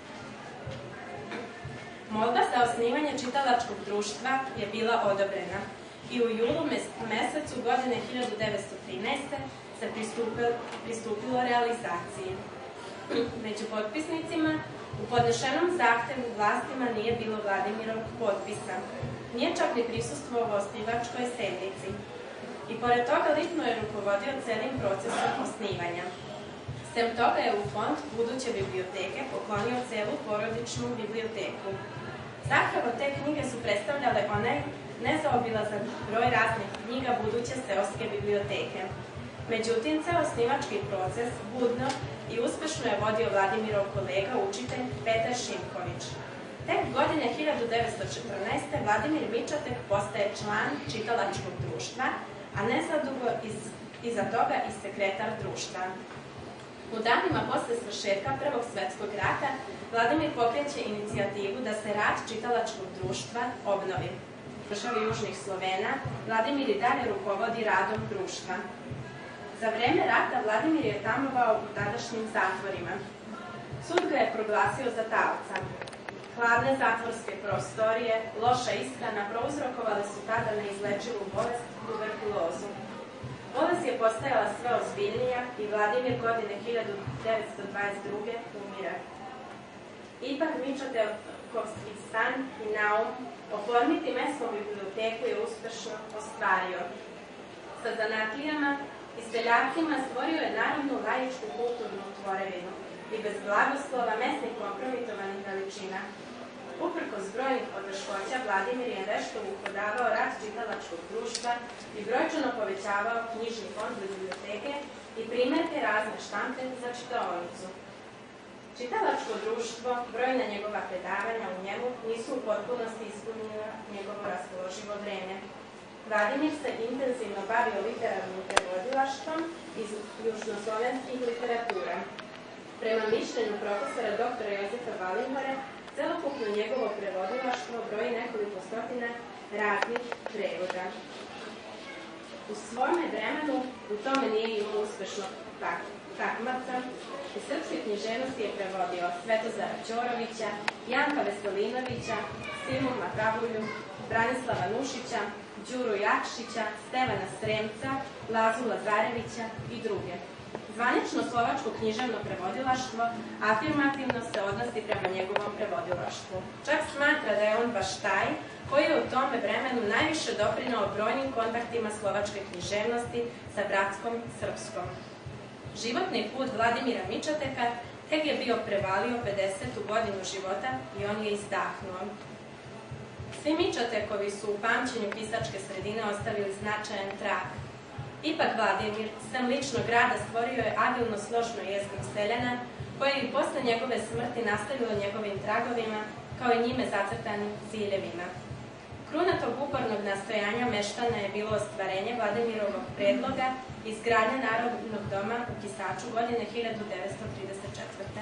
Molba za osnivanje čitalačkog društva je bila odobrena i u julu mesecu godine hiljadu devetsto trinaeste. se pristupilo realizaciji. Među potpisnicima u podnešenom zahtevu vlastima nije bilo Vladimirov potpisa. Nije čak ni prisustvovao osnivačkoj sednici. I pored toga lično je rukovodio celim procesom osnivanja. Sem toga je u fond buduće biblioteke poklonio celu porodičnu biblioteku. Zapravo te knjige su predstavljale onaj nezaobilazan broj raznih knjiga buduće seoske biblioteke. Međutim, ceo osnivački proces budno i uspešno je vodio Vladimirov kolega, učitelj Petar Šimković. Tek godine hiljadu devetsto četrnaeste. Vladimir Mičotek postaje član čitalačkog društva, a ne zadugo iza toga i sekretar društva. U danima posle svršetka Prvog svetskog rata Vladimir pokreće inicijativu da se rad čitalačkog društva obnovi. U državi Južnih Slovena Vladimir i dalje rukovodi radom društva. Za vreme rata Vladimir je tamovao u tadašnjim zatvorima. Sud ga je proglasio za taoca. Hladne zatvorske prostorije, loša ishrana prouzrokovale su tada neizlečivu bolest, tuberkulozu. Bolest je postajala sve ozbiljnija i Vladimir godine hiljadu devetsto dvadeset druge. umire. Ipak Mičotekovski san i naum oformiti mesnu biblioteku je uspešno ostvario. Sa zanatlijama i seljacima stvorio je narodnu laičku kulturnu tvorevinu i bez blagoslova mesnih kompromitovanih veličina. Uprkos brojnih poteškoća, Vladimir je vešto uhodavao rad čitalačkog društva i brojčano povećavao knjižni fond biblioteke i primerke razne štampe za čitaonicu. Čitalačko društvo, brojna njegova predavanja u njemu nisu u potpunosti ispunila njegovo raspoloživo vreme. Vladimir se intenzivno bavio literarnim prevodilaštvom iz južnoslovenskih literatura. Prema mišljenju profesora doktora Jozefa Valingore, celokupno njegovo prevodilaštvo broji nekoliko stotina raznih prevoda. U svome vremenu u tome nije imao uspešnog takmaca. Iz srpske književnosti je prevodio Svetozara Ćorovića, Janka Veselinovića, Simu Makavulju, Branislava Nušića, Đuru Jakšića, Stevana Sremca, Lazu Lazarevića i druge. Zvanično slovačko književno prevodilaštvo afirmativno se odnosi prema njegovom prevodilaštvu. Čak smatra da je on baš taj koji je u tome vremenu najviše doprinao brojnim kontaktima slovačke književnosti sa bratskom srpskom. Životni put Vladimira Mičoteka tek je bio prevalio pedesetu godinu života i on je izdahnuo. Svi Mičotekovi su u pamćenju pisačke sredine ostavili značajan trag. Ipak Vladimir, sem ličnog rada, stvorio je abilno složno jezgro seljana, koje je i posle njegove smrti nastavilo njegovim tragovima, kao i njime zacrtanim ciljevima. Kruna tog upornog nastojanja meštana je bilo ostvarenje Vladimirovog predloga izgradnja Narodnog doma u Kisaču godine hiljadu devetsto trideset četvrte.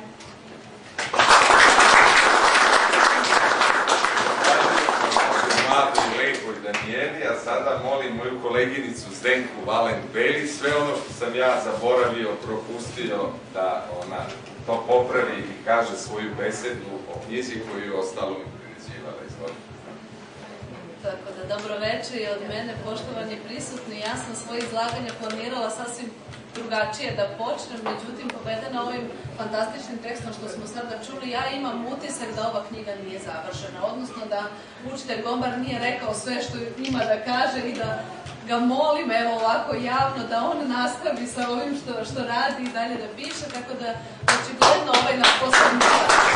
Mladoj, lepoj Danijeli, a sada molim moju koleginicu Zdenku Valen-Beli, sve ono što sam ja zaboravio, propustio, da ona to popravi i kaže svoju besedu o knjizi koju je ostalom priređivala. Izvolite. Tako da, dobro večer i od mene, poštovani prisutni. Ja sam svoje izlaganje planirala sasvim drugačije da počnem, međutim, povedena ovim fantastičnim tekstom što smo sada čuli, ja imam utisak da ova knjiga nije završena, odnosno da učitelj Gombar nije rekao sve što ima da kaže i da ga molim, evo ovako javno, da on nastavi sa ovim što, što radi i dalje da piše, tako da očigledno ovaj na poslednji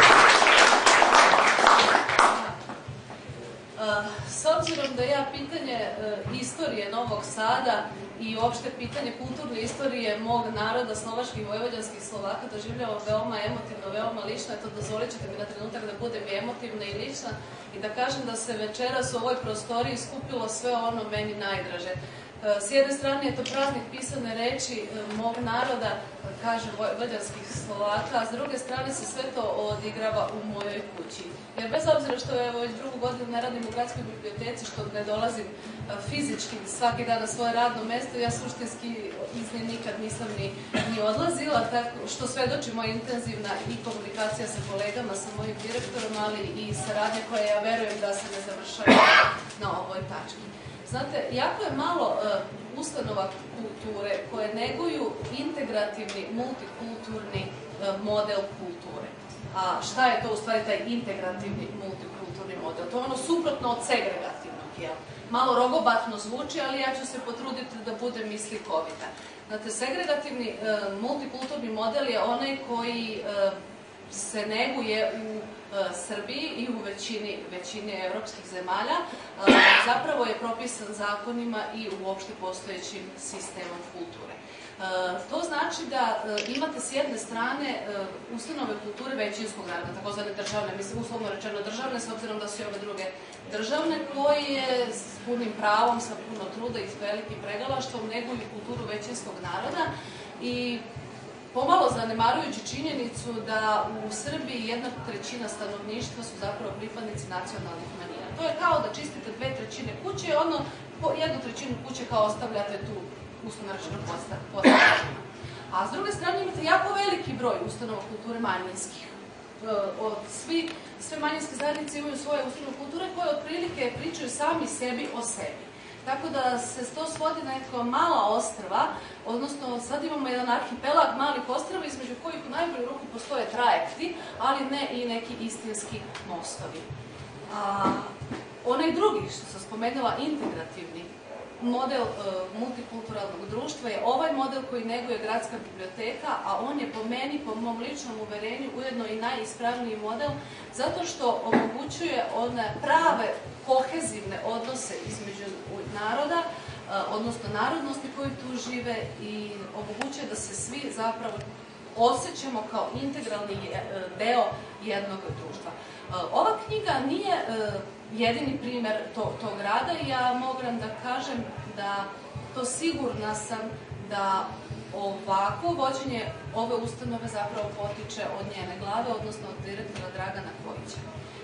S obzirom da ja pitanje istorije Novog Sada i uopšte pitanje kulturne istorije mog naroda, slovačkih i vojvođanskih Slovaka, doživljava veoma emotivno, veoma lično, eto dozvolit ćete mi na trenutak da budem i emotivna i lična i da kažem da se večeras u ovoj prostoriji skupilo sve ono meni najdraže. S jedne strane je to praznik pisane reči mog naroda, kažem vojvođanskih Slovaka, a s druge strane se sve to odigrava u mojoj kući. Jer bez obzira što evo već drugu godinu ne radim u gradskoj biblioteci, što ne dolazim fizički svaki dan na svoje radno mesto, ja suštinski iz nje nikad nisam ni, ni odlazila, tako što svedoči moja intenzivna i komunikacija sa kolegama, sa mojim direktorom, ali i saradnja koja ja verujem da se ne završava na ovoj tački. Znate, jako je malo uh, ustanova kulture koje neguju integrativni, multikulturni uh, model kulture. A šta je to u stvari taj integrativni, multikulturni model? To je ono suprotno od segregativnog, jel? Malo rogobatno zvuči, ali ja ću se potruditi da budem i slikovita. Znate, segregativni, uh, multikulturni model je onaj koji uh, se neguje u Srbiji i u većini, većini evropskih zemalja, zapravo je propisan zakonima i uopšte postojećim sistemom kulture. To znači da imate s jedne strane ustanove kulture većinskog naroda, takozvane državne, mislim uslovno rečeno državne, s obzirom da su i ove druge državne, koje s punim pravom, sa puno truda i s velikim pregalaštvom neguju kulturu većinskog naroda i pomalo zanemarujući činjenicu da u Srbiji jedna trećina stanovništva su zapravo pripadnici nacionalnih manjina. To je kao da čistite dve trećine kuće i ono, jednu trećinu kuće kao ostavljate tu uslovno rečeno postavljeno. A s druge strane imate jako veliki broj ustanova kulture manjinskih. Od svi, sve manjinske zajednice imaju svoje ustanove kulture koje otprilike pričaju sami sebi o sebi. Tako da se to svodi na neka mala ostrva, odnosno sad imamo jedan arhipelag malih ostrva između kojih u najbolju ruku postoje trajekti, ali ne i neki istinski mostovi. A, onaj drugi, što sam spomenula, integrativni model e, multikulturalnog društva je ovaj model koji neguje gradska biblioteka, a on je po meni, po mom ličnom uverenju, ujedno i najispravniji model, zato što omogućuje one prave kohezivne odnose između naroda, odnosno narodnosti koji tu žive i omogućuje da se svi zapravo osjećamo kao integralni deo jednog društva. Ova knjiga nije jedini primer tog rada i ja moram da kažem da to sigurna sam da ovako vođenje ove ustanove zapravo potiče od njene glave, odnosno od direktora Dragana Kojića.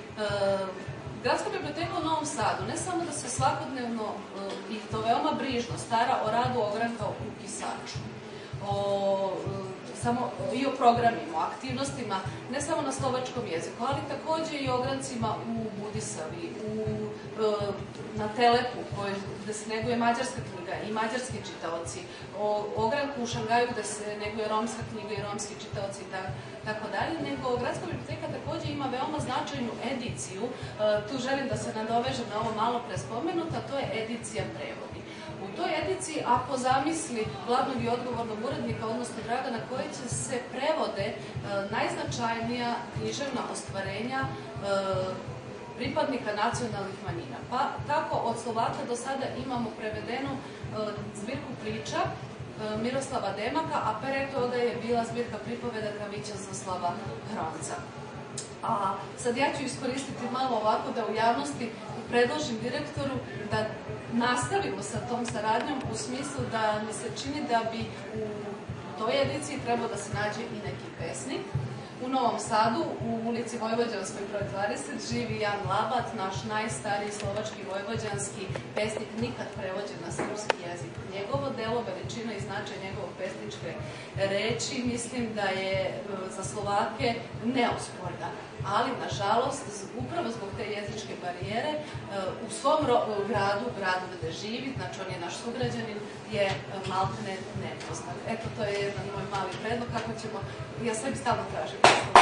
Gradska biblioteka u Novom Sadu ne samo da se svakodnevno i to veoma brižno stara o radu ogranka u Kisaču, o, samo, i o programima, o aktivnostima, ne samo na slovačkom jeziku, ali takođe i ograncima u Budisavi, u, na Telepu, gde se neguje mađarska knjiga i mađarski čitaoci, o ogranku u Šangaju gde se neguje romska knjiga i romski čitaoci i tako dalje, nego Gradska biblioteka takođe ima veoma značajnu ediciju, tu želim da se nadovežem na ovo malo pre spomenuta, to je edicija prevodi. U toj ediciji, a po zamisli glavnog i odgovornog urednika, odnosno Dragana Kojića, se prevode e, najznačajnija književna ostvarenja e, pripadnika nacionalnih manjina. Pa tako od Slovaka do sada imamo prevedenu e, zbirku priča e, Miroslava Demaka, a pre toga je bila zbirka pripovedaka Vićaslava Hronca. A sad ja ću iskoristiti malo ovako da u javnosti predložim direktoru da nastavimo sa tom saradnjom u smislu da mi se čini da bi u toj ediciji trebao da se nađe i neki pesnik. U Novom Sadu, u ulici Vojvođanskoj broj dvadeset, živi Jan Labat, naš najstariji slovački vojvođanski pesnik, nikad prevođen na srpski jezik. Njegovo delo, veličina i značaj njegove pesničke reči, mislim da je za Slovake neosporna. Ali, nažalost, upravo zbog te jezičke barijere, u svom gradu, gradu gde živi, znači on je naš sugrađanin, je maltene nepoznat. Eto, to je jedan moj mali predlog, kako ćemo, ja sebi stalno tražim.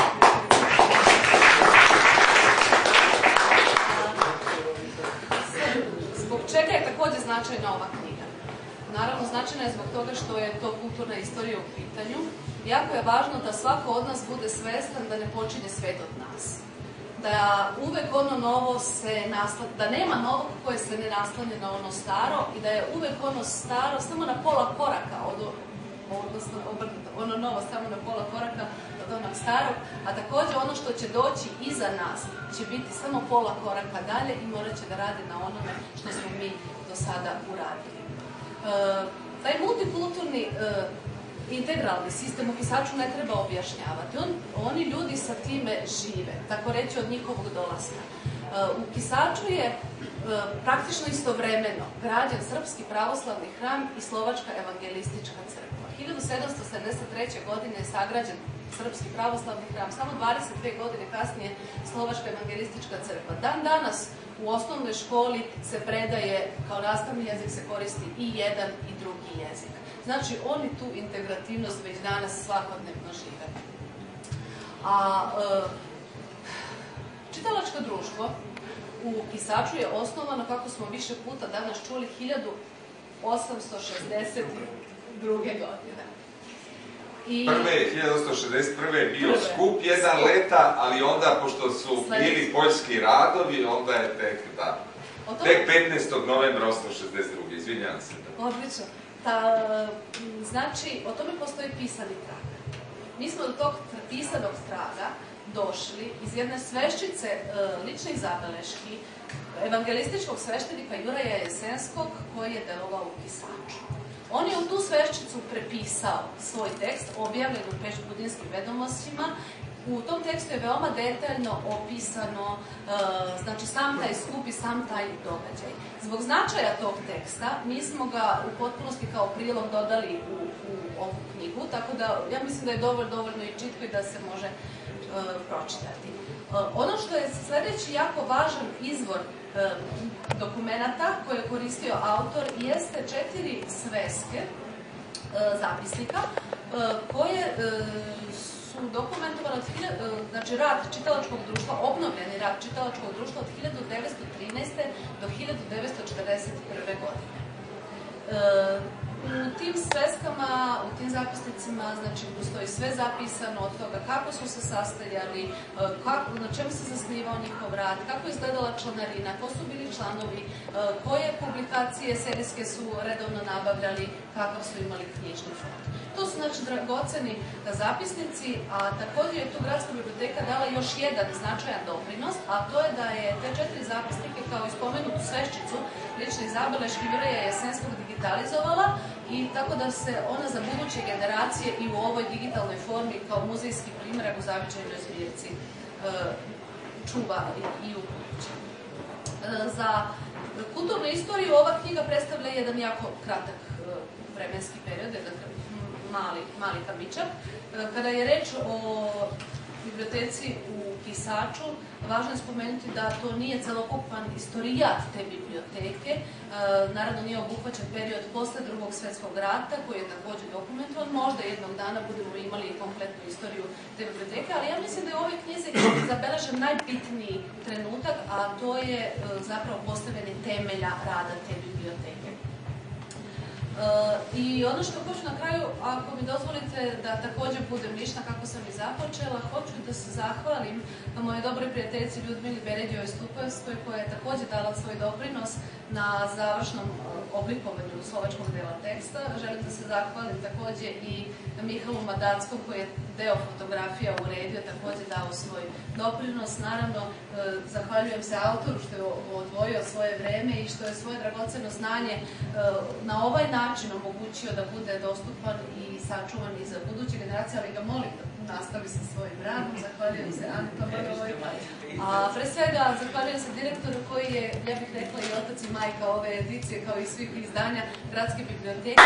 Zbog čega je također značajna ova knjiga? Naravno, značajna je zbog toga što je to kulturna istorija u pitanju. Jako je važno da svako od nas bude svestan da ne počinje svet od nas. Da uvek ono novo se naslanja, da nema novog koje se ne naslanja na ono staro i da je uvek ono staro samo na pola koraka od, odnosno obrnuto, ono novo samo na pola koraka od onog starog, a također ono što će doći iza nas će biti samo pola koraka dalje i morat će da radi na onome što smo mi do sada uradili. E, taj multikulturni e, integralni sistem u Kisaču ne treba objašnjavati. On, oni ljudi sa time žive, tako reći od njihovog dolaska. E, u Kisaču je e, praktično istovremeno građen Srpski pravoslavni hram i Slovačka evangelistička crkva. hiljadu sedamsto sedamdeset treće. godine je sagrađen Srpski pravoslavni hram, samo dvadeset dve godine kasnije Slovačka evangelistička crkva. Dan danas u osnovnoj školi se predaje, kao nastavni jezik se koristi i jedan i drugi jezik. Znači, oni tu integrativnost već danas svakodnevno žive. A e, čitalačko društvo u Kisaču je osnovano, kako smo više puta danas čuli, hiljadu osamsto šezdeset druge. godine. I... Prve, hiljadu osamsto šezdeset prve je bio skup jedan leta, ali onda, pošto su bili poljski radovi, onda je tek, da, tek petnaestog novembra osamsto šezdeset druge. Izvinjam se. Odlično. Ta, znači, o tome postoji pisani trag. Mi smo do tog pisanog traga došli iz jedne sveščice e, ličnih zabeleški evangelističkog sveštenika Juraja Jesenskog koji je delovao u Kisaču. On je u tu sveščicu prepisao svoj tekst, objavljen u Pešbudinskim vedomostima. U tom tekstu je veoma detaljno opisano, e, znači sam taj skup i sam taj događaj. Zbog značaja tog teksta, mi smo ga u potpunosti kao prilog dodali u, u ovu knjigu, tako da ja mislim da je dovoljno, dovoljno i čitko i da se može e, pročitati. E, ono što je sljedeći jako važan izvor e, dokumenata koje je koristio autor jeste četiri sveske e, zapisnika e, koje e, su dokumentovali od hiljadu, znači rad čitalačkog društva, obnovljeni rad čitalačkog društva od hiljadu devetsto trinaeste. do hiljadu devetsto četrdeset prve. godine. E, u tim sveskama, u tim zapisnicima, znači, postoji sve zapisano od toga kako su se sastajali, kako, na čemu se zasnivao njihov rad, kako je izgledala članarina, ko su bili članovi, koje publikacije serijske su redovno nabavljali, kakav su imali knjižni fond. To su, znači, dragoceni zapisnici, a također je tu Gradska biblioteka dala još jedan značajan doprinos, a to je da je te četiri zapisnike, kao i spomenutu sveščicu ličnih zabeleški Juraja Jesenskog digitalizovala i tako da se ona za buduće generacije i u ovoj digitalnoj formi kao muzejski primjerak u zavičajnoj zbirci e, čuva i, i u buduće. E, za kulturnu istoriju ova knjiga predstavlja jedan jako kratak e, vremenski period, jedan mali, mali kamičak. Kada je reč o biblioteci u Kisaču, važno je spomenuti da to nije celokupan istorijat te biblioteke. E, naravno nije obuhvaćen period posle drugog svjetskog rata, koji je također dokumentovan. Možda jednog dana budemo imali kompletnu istoriju te biblioteke, ali ja mislim da je u ovoj knjizi zabeležen najbitniji trenutak, a to je e, zapravo postavljanje temelja rada te biblioteke. Uh, I ono što hoću na kraju, ako mi dozvolite da također budem lična kako sam i započela, hoću da se zahvalim na moje dobre prijateljici Ljudmili Beređoj Stupevskoj koja je također dala svoj doprinos na završnom oblikovanju slovačkog dela teksta. Želim da se zahvalim takođe i Mihalu Madackom koji je deo fotografija uredio, takođe dao svoj doprinos. Naravno, zahvaljujem se autoru što je odvojio svoje vreme i što je svoje dragoceno znanje na ovaj način omogućio da bude dostupan i sačuvan i za buduće generacije, ali ga molim da nastavi sa svojim radom. Zahvaljujem se Ani Tomarovoj. A pre svega, zahvaljujem se direktoru koji je, ja bih rekla, i otac i majka ove edicije, kao i svih izdanja Gradske biblioteke.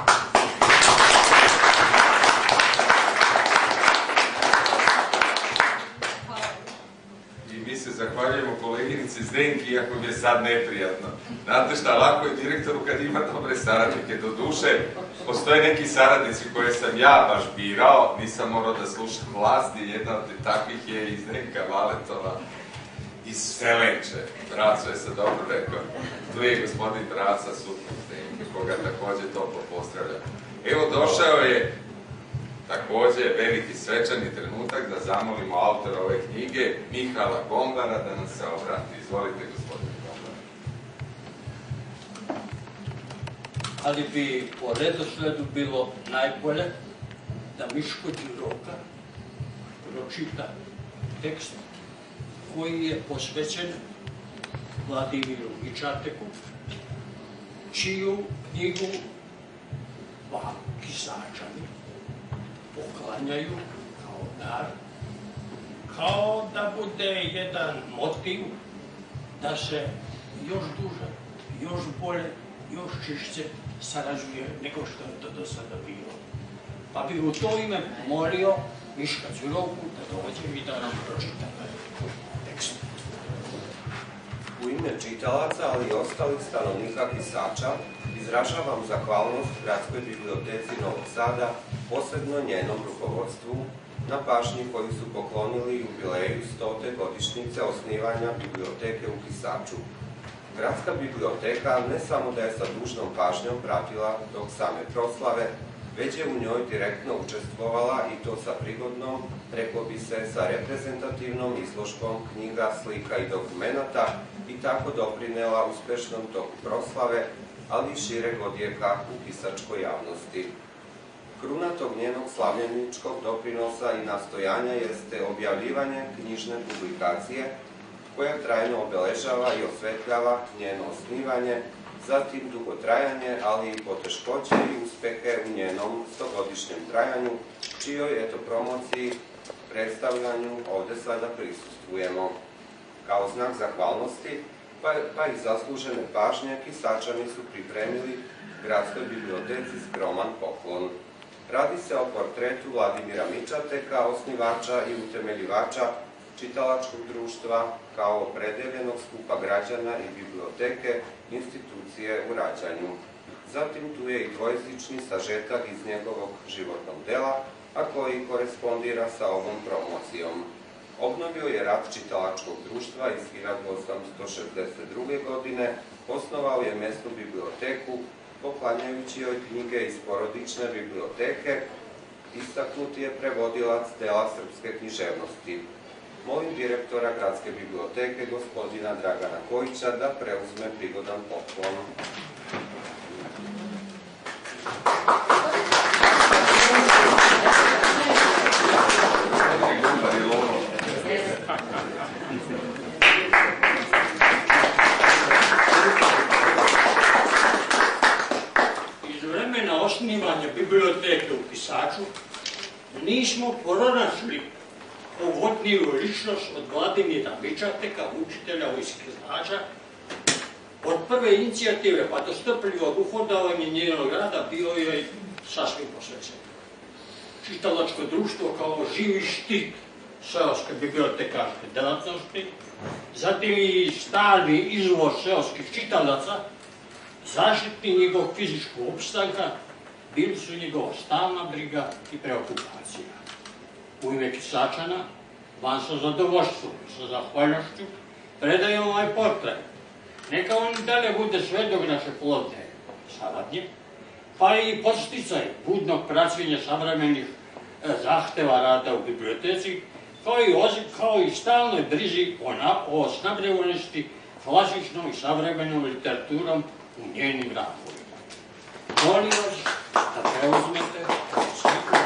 I mi se zahvaljujemo koleginici Zdenki, iako mi je sad neprijatno. Znate šta, lako je direktoru kad ima dobre saradnike. Do duše, postoje neki saradnici koje sam ja baš birao, nisam morao da slušam vlasti, jedna od takvih je i Zdenka Valetova iz Selenče. Braco je sad dobro rekao. Tu je gospodin Braca, suprug Zdenke, koga takođe toplo pozdravljam. Evo, došao je takođe veliki svečani trenutak da zamolimo autora ove knjige, Mihala Gombara, da nam se obrati. Izvolite, gospodine Gombar. Ali bi po redosledu bilo najbolje da Miško Đuroka pročita tekst koji je posvećen Vladimiru Mičateku, čiju knjigu Kisačani poklanjaju kao dar, kao da bude jedan motiv da se još duže, još bolje, još čišće sarađuje nego što je to do sada bilo. Pa bih u to ime molio Miška Đuroku da dođe i da nam pročita tekst. U ime čitalaca, ali i ostalih stanovnika Kisača, izražavam zahvalnost Gradskoj biblioteci Novog Sada, posebno njenom rukovodstvu, na pažnji koju su poklonili jubileju stote godišnjice osnivanja biblioteke u Kisaču. Gradska biblioteka ne samo da je sa dužnom pažnjom pratila tok same proslave, već je u njoj direktno učestvovala i to sa prigodnom, reklo bi se, sa reprezentativnom izložbom knjiga, slika i dokumenata i tako doprinela uspešnom toku proslave, ali i šireg odjeka u kisačkoj javnosti. Kruna tog njenog slavljeničkog doprinosa i nastojanja jeste objavljivanje knjižne publikacije koja trajno obeležava i osvetljava njeno osnivanje, zatim dugotrajanje, ali i poteškoće i uspehe u njenom stogodišnjem trajanju, čijoj eto promociji, predstavljanju ovde sada prisustvujemo. Kao znak zahvalnosti, pa, pa i zaslužene pažnje, Kisačani su pripremili Gradskoj biblioteci skroman poklon. Radi se o portretu Vladimira Mičateka, osnivača i utemeljivača čitalačkog društva kao opredeljenog skupa građana i biblioteke, institucije u rađanju. Zatim tu je i dvojezični sažetak iz njegovog životnog dela, a koji korespondira sa ovom promocijom. Obnovio je rad čitalačkog društva iz hiljadu osamsto šezdeset druge. godine, osnovao je mesnu biblioteku, poklanjajući joj knjige iz porodične biblioteke, istaknuti je prevodilac dela srpske književnosti. Molim direktora Gradske biblioteke, gospodina Dragana Kojića, da preuzme prigodan poklon. Iz vremena osnivanja biblioteke u Kisaču nismo pronašli pogodniju ličnost od Vladimira Mičateka, učitelja iz Kisača. Od prve inicijative pa do strpljivog uhodavanja njenog rada bio je sasvim posvećen. Čitalačko društvo kao živi štit seoske bibliotekarske delatnosti, zatim i stalni izvoz seoskih čitalaca, zaštitni njegovog fizičkog opstanka, bili su njegova stalna briga i preokupacija. U ime Kisačana, vam sa zadovoljstvom i sa zahvalnošću, predajem ovaj portret. Neka on dalje bude svedok naše plodne saradnje, pa i podsticaj budnog praćenja savremenih zahteva rada u biblioteci, kao i stalnoj brizi o snabdevanosti klasičnom i savremenom literaturom u njenim radovima. Molim vas da preuzmete sliku.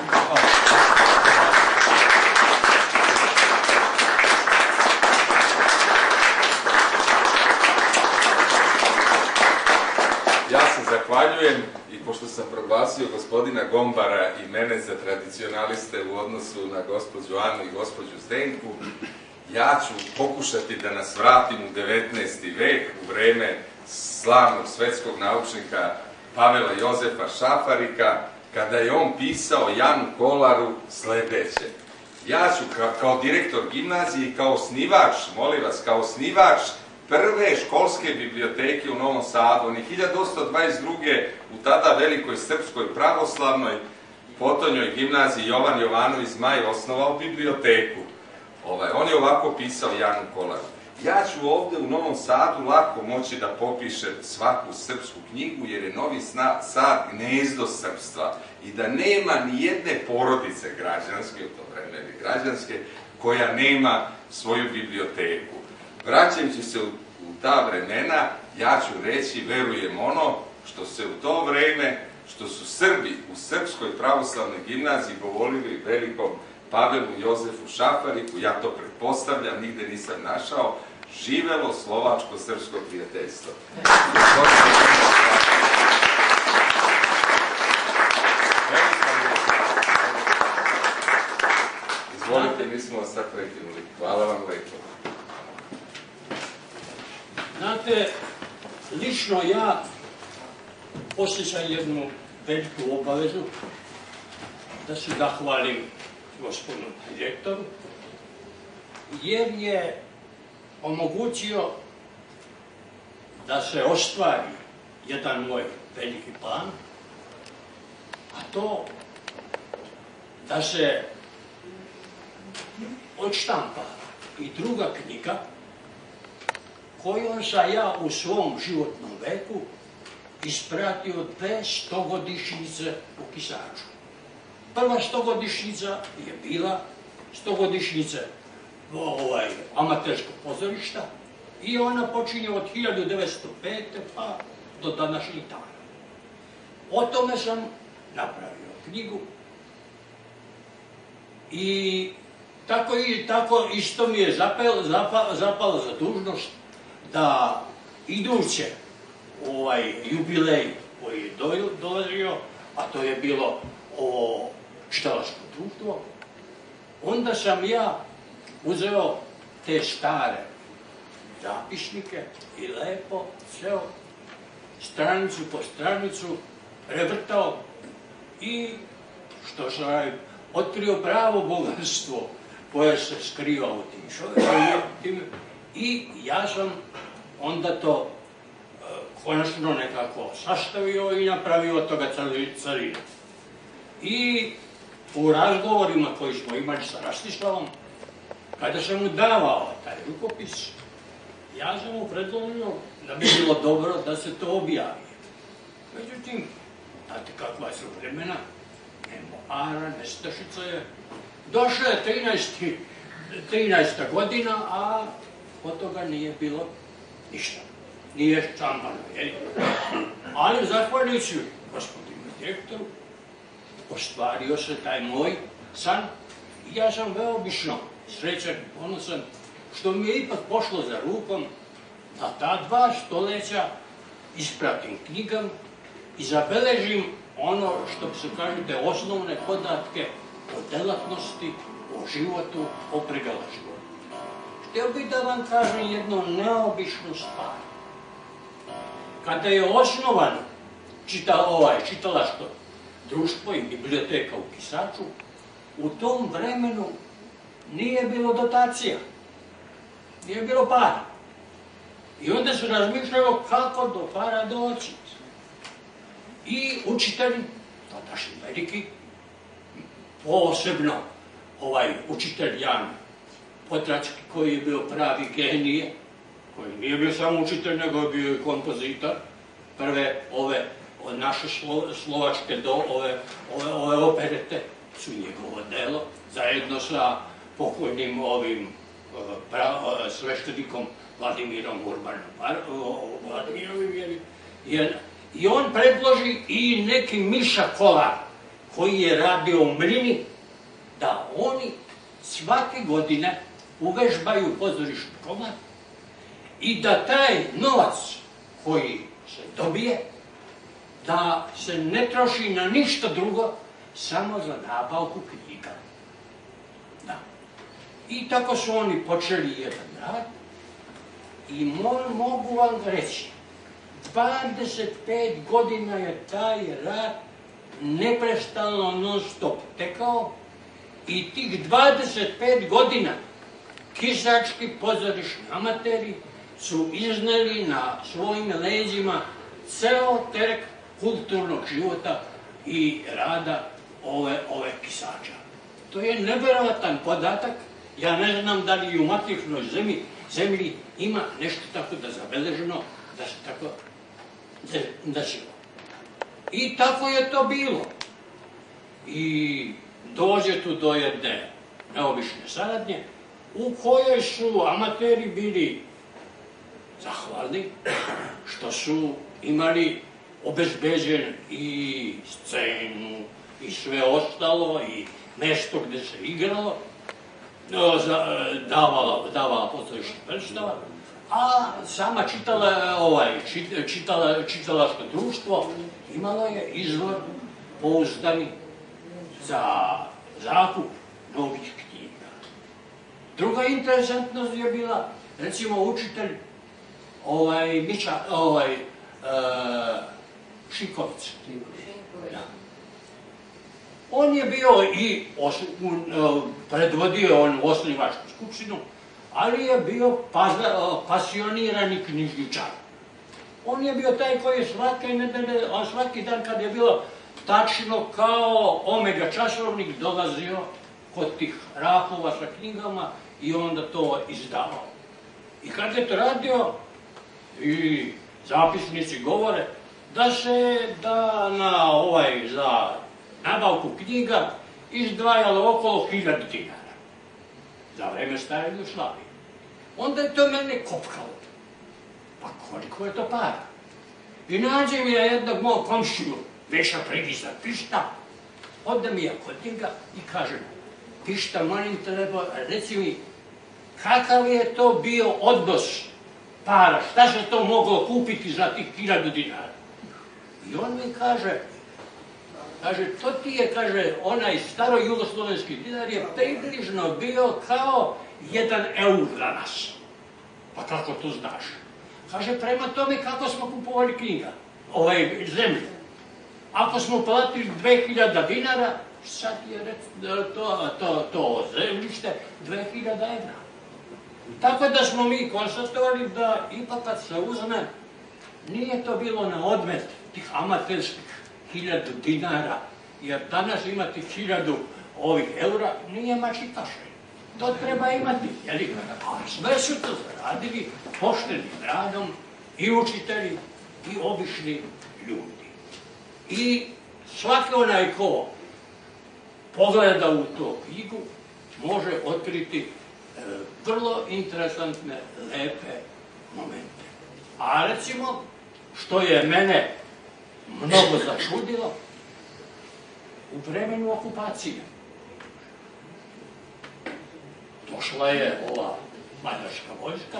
Ja se zahvaljujem i pošto sam proglasio gospodina Gombara i mene za tradicionaliste u odnosu na gospođu Anu i gospođu Zdenku, ja ću pokušati da nas vratim u devetnaesti vek, u vreme slavnog svetskog naučnika Pavela Jozefa Šafarika, kada je on pisao Janu Kolaru sledeće. Ja ću ka, kao direktor gimnazije i kao osnivač, molim vas, kao osnivač prve školske biblioteke u Novom Sadu, on je hiljadu osamsto dvadeset druge u tada velikoj srpskoj pravoslavnoj potonjoj gimnaziji Jovan Jovanović Zmaj osnovao biblioteku. Ovaj, on je ovako pisao Janu Kolaru. Ja ću ovde u Novom Sadu lako moći da popišem svaku srpsku knjigu, jer je Novi Sad gnezdo srpstva i da nema ni jedne porodice građanske, u to vreme građanske, koja nema svoju biblioteku. Vraćajući se u, u ta vremena, ja ću reći, verujem ono što se u to vreme, što su Srbi u Srpskoj pravoslavnoj gimnaziji govorili velikom Pavelu Jozefu Šafariku, ja to pretpostavljam, nigde nisam našao, živelo slovačko-srpsko prijateljstvo. Izvolite, mi smo vas sad prekinuli. Hvala vam lepo. Znate, lično ja osjećam jednu veliku obavezu da se zahvalim gospodinu direktoru, jer je omogućio da se ostvari jedan moj veliki plan, a to da se odštampa i druga knjiga kojom sam ja u svom životnom veku ispratio dve stogodišnjice u Kisaču. Prva stogodišnjica je bila stogodišnjica ovaj, amaterskog pozorišta i ona počinje od hiljadu devetsto pete pa do današnjih dana. O tome sam napravio knjigu i tako, i, tako isto mi je zapalo, zapalo, zapalo za dužnost da iduće ovaj jubilej koji je do, dolazio, a to je bilo o čitalačko društvo, onda sam ja uzeo te stare zapisnike i lepo ceo stranicu po stranicu prevrtao i što sam otkrio pravo bogatstvo koje se skriva u tim čovječima i ja sam onda to e, konačno nekako sastavio i napravio od toga carinu. I u razgovorima koji smo imali sa Rastislavom, kada sam mu davao taj rukopis, ja sam mu predložio da bi bilo dobro da se to objavi. Međutim, znate kakva su vremena, nema para, nestašica je. Došla je trinaesta godina, a od toga nije bilo ništa. Nije štampano, jel? Ali zahvaljujući gospodinu direktoru, ostvario se taj moj san i ja sam veobično srećan i ponosan što mi je ipak pošlo za rukom da ta dva stoleća ispratim knjigam i zabeležim ono što se kažete osnovne podatke o delatnosti, o životu, o pregalaštvu. Htio bih da vam kažem jednu neobičnu stvar. Kada je osnovano čita, ovaj, čitalačko društvo i biblioteka u Kisaču, u tom vremenu nije bilo dotacija, nije bilo para. I onda se razmišljalo kako do para doći. I učitelji, tadašnji veliki, posebno ovaj učitelj Jan Potrački, koji je bio pravi genije, koji nije bio samo učitelj, nego je bio i kompozitor, prve ove naše slo, slovačke do, ove, ove, ove operete su njegovo delo, zajedno sa pokojnim ovim pra, sveštenikom Vladimirom Urbanom Vladimirovim, i on predloži i neki Miša Kolar, koji je radio u Mlini, da oni svake godine uvežbaju pozorišni komad i da taj novac koji se dobije, da se ne troši na ništa drugo, samo za nabavku knjiga. Da. I tako su oni počeli jedan rad i mogu vam reći, dvadeset pet godina je taj rad neprestano non stop tekao i tih dvadeset pet godina kisački pozorišni amateri su izneli na svojim leđima ceo teret kulturnog života i rada ove, ove kisača. To je nevjerovatan podatak. Ja ne znam da li u matičnoj zemlji, zemlji ima nešto tako da zabeleženo, da se tako desilo. I tako je to bilo. I dođe tu do jedne neobične saradnje u kojoj su amateri bili zahvalni što su imali obezbeđen i scenu i sve ostalo i mesto gde se igralo, davala, davala pozorišna predstava, a sama čitala, ovaj, čitala, čitalaško društvo imalo je izvor pouzdani za zakup novih knjiga. Druga interesantnost je bila, recimo, učitelj ovaj, Mića, ovaj, uh, Šiković. Da. On je bio i os, un, uh, predvodio on osnivačku skupštinu, ali je bio paza, uh, pasionirani knjižničar. On je bio taj koji je svake nedelje, on svaki dan kad je bilo tačno kao omega časovnik dolazio kod tih rafova sa knjigama i onda to izdavao. I kad je to radio, i zapisnici govore da se da na ovaj za nabavku knjiga izdvajalo okolo hiljadu dinara za vreme stare Jugoslavije. Onda je to mene kopkalo. Pa koliko je to para? I nađem ja jednog mog komšiju, Veša Prigiza Pišta, odem ja kod njega i kažem, Pišta, molim te, reci mi, kakav je to bio odnos para, šta se to moglo kupiti za tih hiljadu dinara? I on mi kaže, kaže, to ti je, kaže, onaj staro jugoslovenski dinar je približno bio kao jedan eur danas. Pa kako to znaš? Kaže, prema tome kako smo kupovali knjiga, ovaj, zemlju. Ako smo platili dve hiljade dinara, sad je to, to, to zemljište dve hiljade evra. Tako da smo mi konstatovali da ipak kad se uzme, nije to bilo na odmet tih amaterskih hiljadu dinara, jer danas imati hiljadu ovih eura nije mačitaše. To treba imati, jeli? A sve su to zaradili poštenim radom i učitelji i obični ljudi. I svaki onaj ko pogleda u tu knjigu može otkriti vrlo interesantne, lepe momente. A recimo, što je mene mnogo začudilo, u vremenu okupacije došla je ova mađarska vojska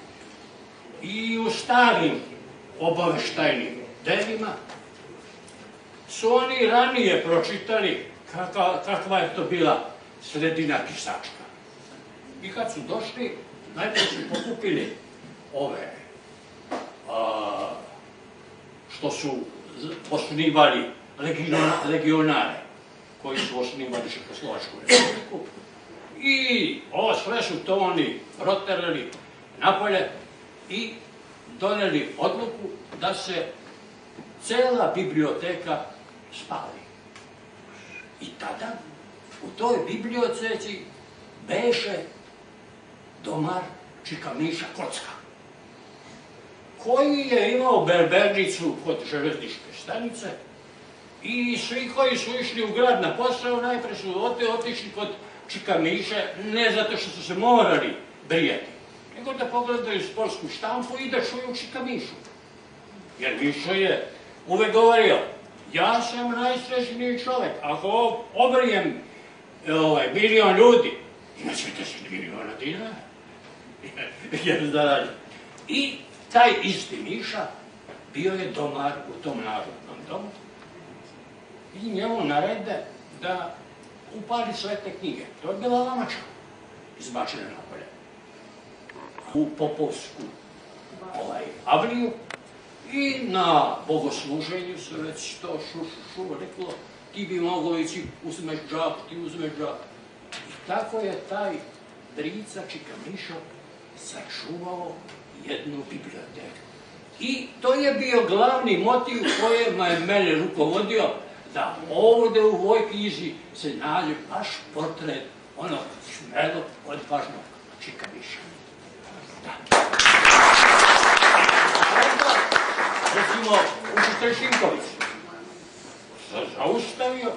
i u starim obaveštajnim delima su oni ranije pročitali kakva, kakva je to bila sredina kisačka. I kad su došli, najprije su pokupili ove, a, što su osnivali legionare, koji su osnivali Čehoslovačku republiku. I ovo sve su to oni proterali napolje i doneli odluku da se cela biblioteka spali. I tada u toj biblioteci beše domar čika Miša Kocka, koji je imao berbernicu kod železničke stanice i svi koji su išli u grad na posao najpre su otišli kod čika Miše, ne zato što su se morali brijati, nego nego da pogledaju sportsku štampu i da čuju Čika Mišu. Jer Mišo je uvek govorio, ja sam najsrećniji čovjek, ako obrijem ovaj, milion ljudi, imat ćete se miliona dinara. Jer zarađe. I taj isti Miša bio je domar u tom narodnom domu i njemu narede da upali sve te knjige. To je bila lamačka, izbačena napolje. U Popovsku ovaj, avliju i na bogosluženju se već to šu, šu, šu reklo, ti bi moglo ići, uzmeš džak, ti uzmeš džak. I tako je taj Drica Čika Mišo sačuvao jednu biblioteku. I to je bio glavni motiv kojima je mene rukovodio, da ovdje u ovoj knjizi se nađe baš portret onog smelog, odvažnog Čika Miša. Da. Onda, recimo, učitelj Šinković se zaustavio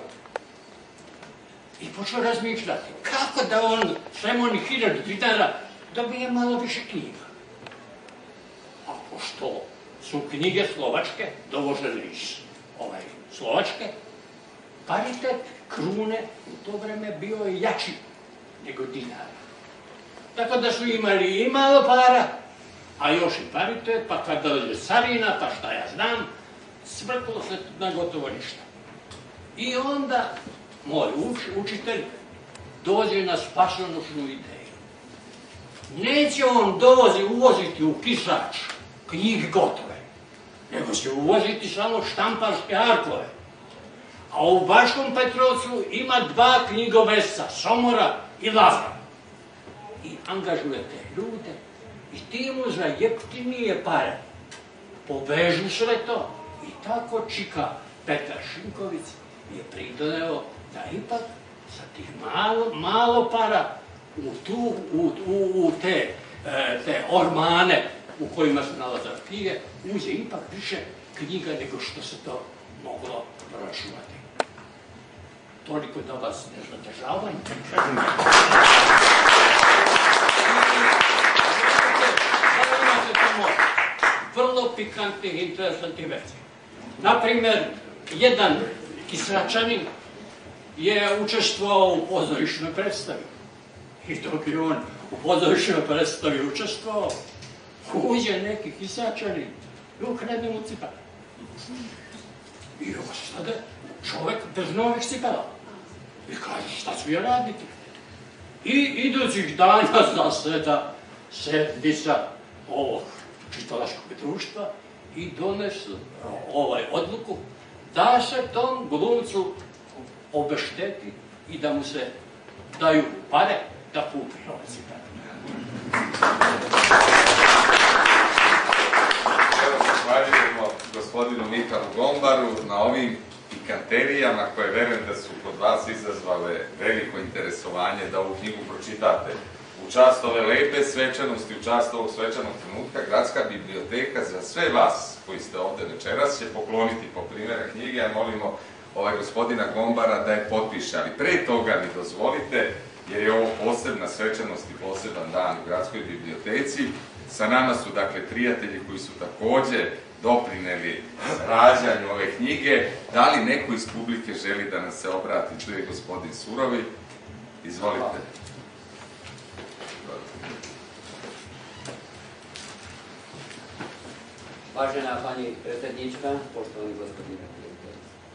i počeo razmišljati kako da on svem onih hiljadu dinara dobije malo više knjiga. A pošto su knjige slovačke dovožene iz ovaj, Slovačke, paritet krune u to vreme bio je jači nego dinara. Tako da su imali i malo para, a još i paritet, pa kad dođe carina, pa šta ja znam, svrklo se na gotovo ništa. I onda moj uč, učitelj dođe na spasonosnu ideju. Neće on dovozi uvoziti u pisač knjige gotove, nego će uvoziti samo štamparske arkove. A u Bačkom Petrovcu ima dva knjigovesca, Somora i Lavra. I angažuje te ljude i ti mu za jeftinije pare povežu sve to. I tako Čika Petar Šinković je pridoneo da ipak sa tih malo, malo para u, tu, u, u, u te, e, te ormane u kojima se nalaze knjige, uđe ipak više knjiga nego što se to moglo proračunati. Toliko da vas ne zadržavam. Imate tamo vrlo pikantnih, interesantnih veci. Naprimjer, jedan Kisačanin je učestvovao u pozorišnoj predstavi. I dok je on u pozorišnoj predstavi učestvovao, uđe neki Kisačanin i ukrene mu cipele. I ostade čovjek bez novih cipela. I kaže, šta ću ja raditi? I idućih dana zaseda sednica ovog čitalačkog društva i donesu ovaj odluku da se tom glumcu obešteti i da mu se daju pare da kupi nove cipele. Evo, zahvaljujemo gospodinu Mikalu Gombaru na ovim pikanterijama koje verujem da su kod vas izazvale veliko interesovanje da ovu knjigu pročitate. U čast ove lepe svečanosti, u čast ovog svečanog trenutka, Gradska biblioteka za sve vas koji ste ovdje večeras će pokloniti po primjera knjige, a molimo ovaj gospodina Gombara da je potpiše. Ali pre toga mi dozvolite, jer je ovo posebna svečanost i poseban dan u Gradskoj biblioteci. Sa nama su dakle prijatelji koji su također doprineli rađanju ove knjige. Da li neko iz publike želi da nas se obrati? Tu je gospodin Surovi. Izvolite. Vážená pani predsednička, poštovani gospodine prijatelji.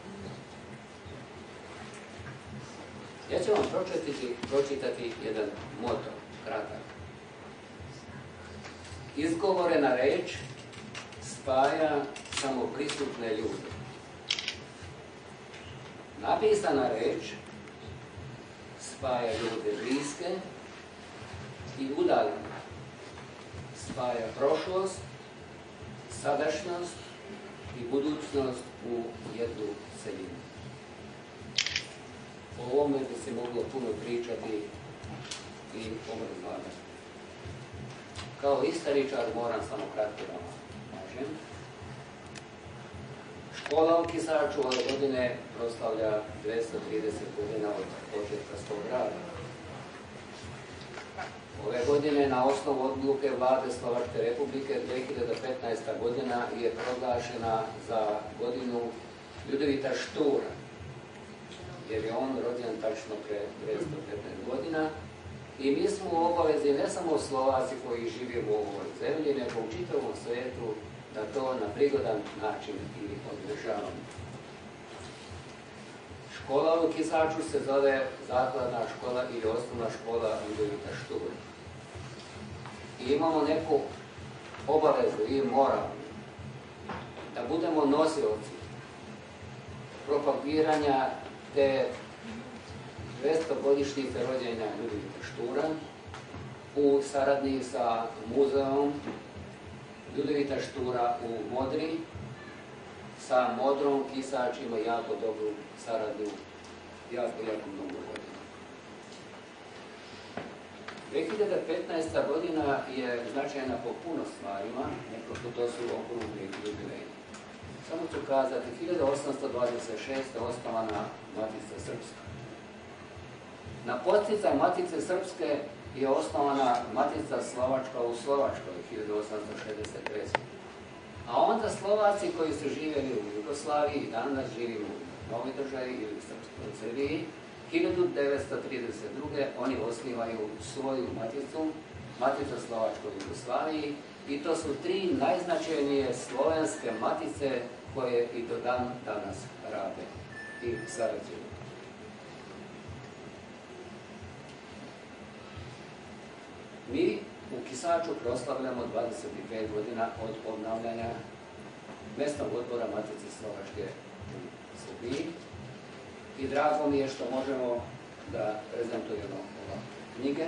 Ja ću vam pročitati, pročitati jedan moto, kratak. Izgovorena reč spaja samo prisutne ljude. Napisana reč spaja ljude bliske i udaljene. Spaja prošlost, sadašnjost i budućnost u jednu celinu. O ovome bi se moglo puno pričati i obrazlagati. Kao istoričar moram samo kratko da vam kažem. Škola u Kisaču ove godine proslavlja dvjesto trideset godina od početka svog rada. Ove godine na osnovu odluke Vlade Slovačke Republike dve hiljade petnaesta godina je proglašena za godinu Ljudevita Štura, jer je on rođen tačno pre dvesta petnaest godina. I mi smo u obavezi, ne samo Slovaci koji živimo u ovoj zemlji, nego u čitavom svijetu, da to na prigodan način i održavamo. Škola u Kisaču se zove Zakladna škola ili osnovna škola Ljudevita Štura. I imamo neku obavezu i moral da budemo nosioci propagiranja te dvestogodišnjice rođenja Ljudevita Štura u saradnji sa muzeom Ljudevita Štura u Modri. Sa Modrom Kisač ima jako dobru saradnju, jako, jako mnogo godina. dve hiljade petnaesta godina je značajna po puno stvarima, nekoliko to su okrugli jubileji. Samo ću kazati, hiljadu osamsto dvadeset šeste. osnovana Matica Srpska. Na podsticaj Matice Srpske je osnovana Matica Slovačka u Slovačkoj hiljadu osamsto šezdeset treće. A onda Slovaci koji su živjeli u Jugoslaviji i danas živimo u Novoj državi ili Srpskoj Srbiji, hiljadu devetsto trideset druge. oni osnivaju svoju maticu, Matica Slovačkoj Jugoslaviji, i to su tri najznačajnije slovenske matice koje i do dan danas rade i sarađuju. Mi u Kisaču proslavljamo dvadeset pet godina od obnavljanja mjesnog odbora Matice Slovačke u Srbiji i drago mi je što možemo da prezentujemo ove knjige.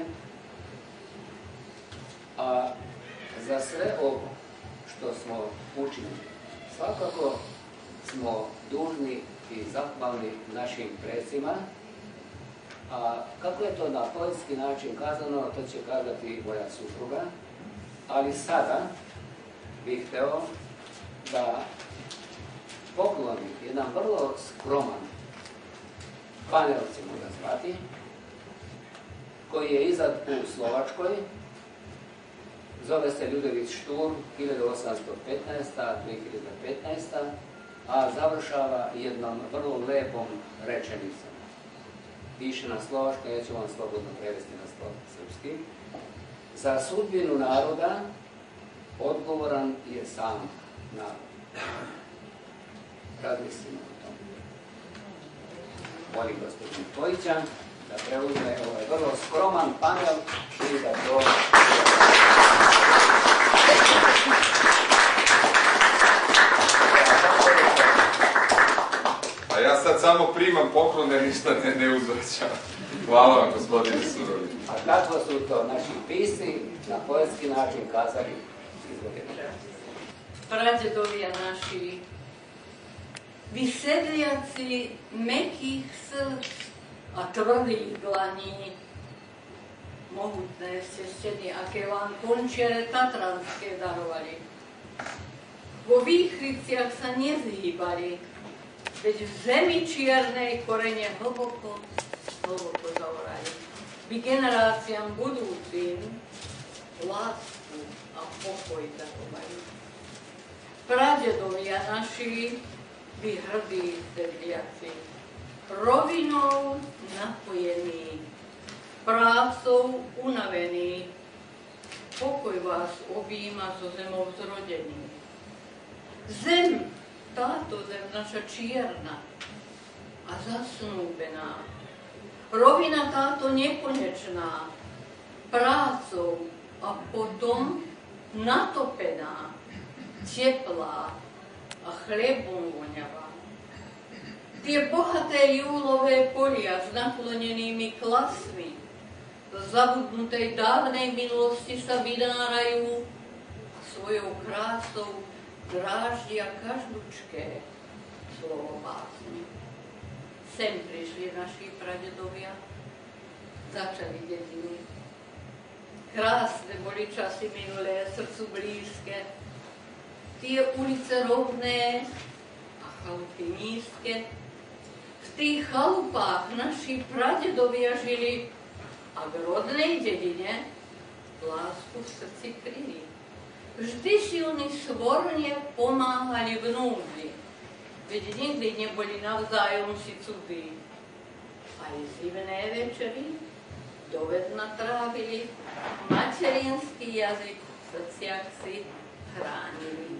A za sve ovo što smo učinili, svakako smo dužni i zahvalni našim predsima. A kako je to na poetski način kazano, to će kazati moja supruga, ali sada bih hteo da poklonim jedan vrlo skroman panel, ćemo ga zvati, koji je izad u Slovačkoj, zove se Ljudevit Štur hiljadu osamsto petnaesta. do dve hiljade petnaeste. a završava jednom vrlo lepom rečenicom. Piše na slovačkom, ja ću vam slobodno prevesti na srpski. Za sudbinu naroda odgovoran je sam narod. Razmislimo o tom. Molim gospodin Pojića da preuzme ovaj vrlo skroman panel i da to... A ja sad samo primam poklone, ništa ne, ne uzvraćam. Hvala vam, gospodine Surovi. A kako su to naši pisci na poetski način kazali? Izvolite. Prađedovija naši, vi sedljaci mekih src, a tvrdih dlaní, mohutné sesteny, aké vám končiare tatranské darovali. Vo výchriciach sa nezhýbali, veď v zemi čiernej korene hlboko, hlboko zaorali. By generáciám budúcim lásku a pokoj darovali. Pradedovia naši, by hrdí sedliaci, rovinou napojení, prácou unavení, pokoj vás objíma zo zemou zrodený. Zem, táto zem naša čierna a zasnúbená, rovina táto nekonečná, prácou a potom natopená, teplá a chlebom voňavá. Tie bohaté júlové polia s naklonenými klasmi z zabudnutej dávnej minulosti sa vynárajú a svojou krásou dráždia každúčké slovo básne. Sem prišli naši pradedovia, začali dediny. Krásne boli časy minulé, srdcu blízke. Tie ulice rovné a chalupy nízke. V tých chalupách naši pradedovia žili a v rodnej dedine lásku v srdci kryli. Vždy silní svorne pomáhali v núdzi, veď nikdy neboli navzájom si cudzí. Aj zimné večery dovedna trávili, materinský jazyk v srdciach si chránili.